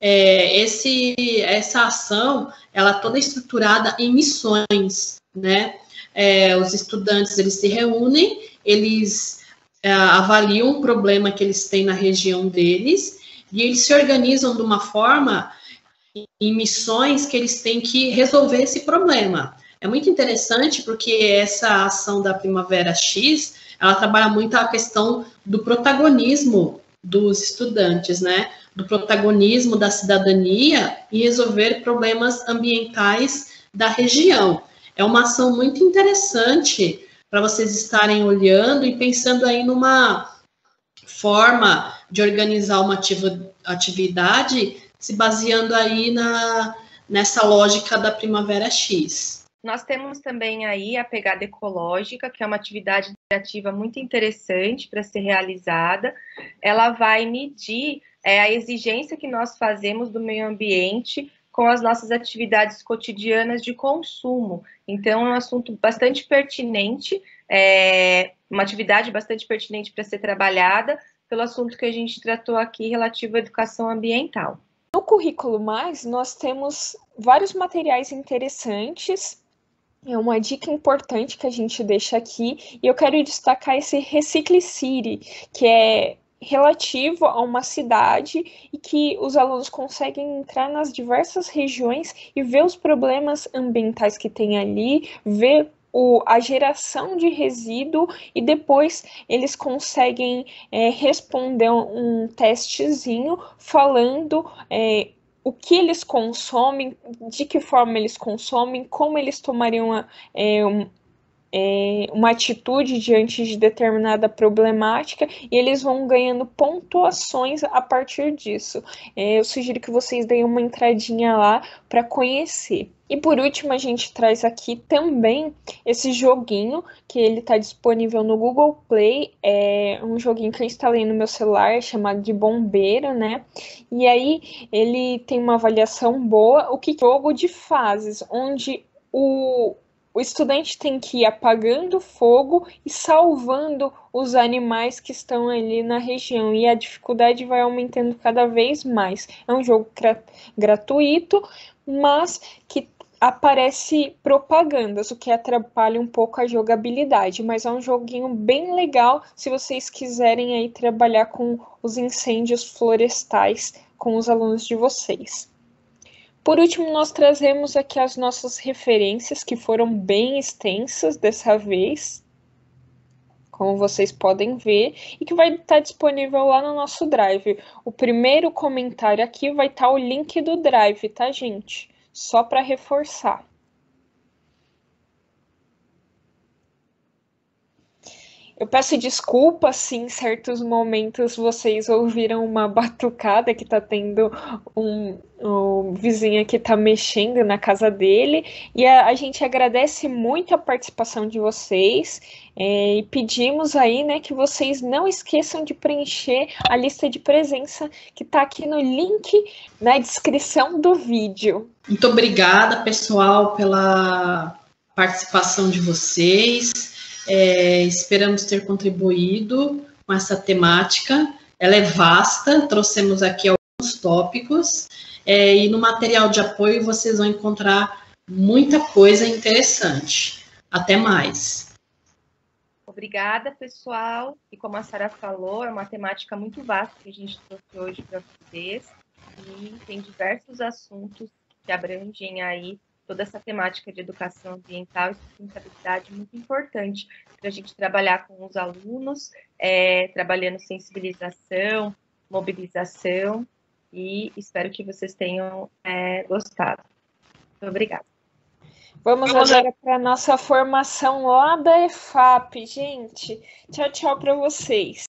Essa ação, ela toda estruturada em missões, né? Os estudantes, eles se reúnem, eles avaliam o problema que eles têm na região deles e eles se organizam de uma forma em missões que eles têm que resolver esse problema. É muito interessante porque essa ação da Primavera X, ela trabalha muito a questão do protagonismo dos estudantes, né? Do protagonismo da cidadania em resolver problemas ambientais da região. É uma ação muito interessante para vocês estarem olhando e pensando aí numa forma de organizar uma atividade se baseando aí nessa lógica da Primavera X. Nós temos também aí a pegada ecológica, que é uma atividade criativa muito interessante para ser realizada. Ela vai medir a exigência que nós fazemos do meio ambiente com as nossas atividades cotidianas de consumo. Então, é um assunto bastante pertinente, uma atividade bastante pertinente para ser trabalhada pelo assunto que a gente tratou aqui relativo à educação ambiental. No Currículo Mais, nós temos vários materiais interessantes. É uma dica importante que a gente deixa aqui, e eu quero destacar esse Recicle City, que é relativo a uma cidade e que os alunos conseguem entrar nas diversas regiões e ver os problemas ambientais que tem ali, ver a geração de resíduo e depois eles conseguem responder um testezinho falando o que eles consomem, de que forma eles consomem, como eles tomariam uma atitude diante de determinada problemática, e eles vão ganhando pontuações a partir disso. Eu sugiro que vocês deem uma entradinha lá para conhecer. E por último, a gente traz aqui também esse joguinho, que ele está disponível no Google Play. É um joguinho que eu instalei no meu celular, chamado de Bombeiro, né? E aí ele tem uma avaliação boa. O que é jogo de fases, onde o estudante tem que ir apagando fogo e salvando os animais que estão ali na região, e a dificuldade vai aumentando cada vez mais. É um jogo gratuito, mas que aparece propagandas, o que atrapalha um pouco a jogabilidade, mas é um joguinho bem legal se vocês quiserem aí trabalhar com os incêndios florestais com os alunos de vocês. Por último, nós trazemos aqui as nossas referências, que foram bem extensas dessa vez, como vocês podem ver, e que vai estar disponível lá no nosso Drive. O primeiro comentário aqui vai estar o link do Drive, tá, gente? Só para reforçar. Eu peço desculpa se em certos momentos vocês ouviram uma batucada, que tá tendo um vizinho que tá mexendo na casa dele, e a gente agradece muito a participação de vocês, e pedimos aí, né, que vocês não esqueçam de preencher a lista de presença que tá aqui no link na descrição do vídeo. Muito obrigada, pessoal, pela participação de vocês. Esperamos ter contribuído com essa temática. Ela é vasta, trouxemos aqui alguns tópicos, e no material de apoio vocês vão encontrar muita coisa interessante. Até mais. Obrigada, pessoal. E como a Sara falou, é uma temática muito vasta que a gente trouxe hoje para vocês, e tem diversos assuntos que abrangem aí toda essa temática de educação ambiental e sustentabilidade muito importante para a gente trabalhar com os alunos, trabalhando sensibilização, mobilização, e espero que vocês tenham gostado. Muito obrigada. Vamos agora para a nossa formação lá da EFAP, gente. Tchau, tchau para vocês.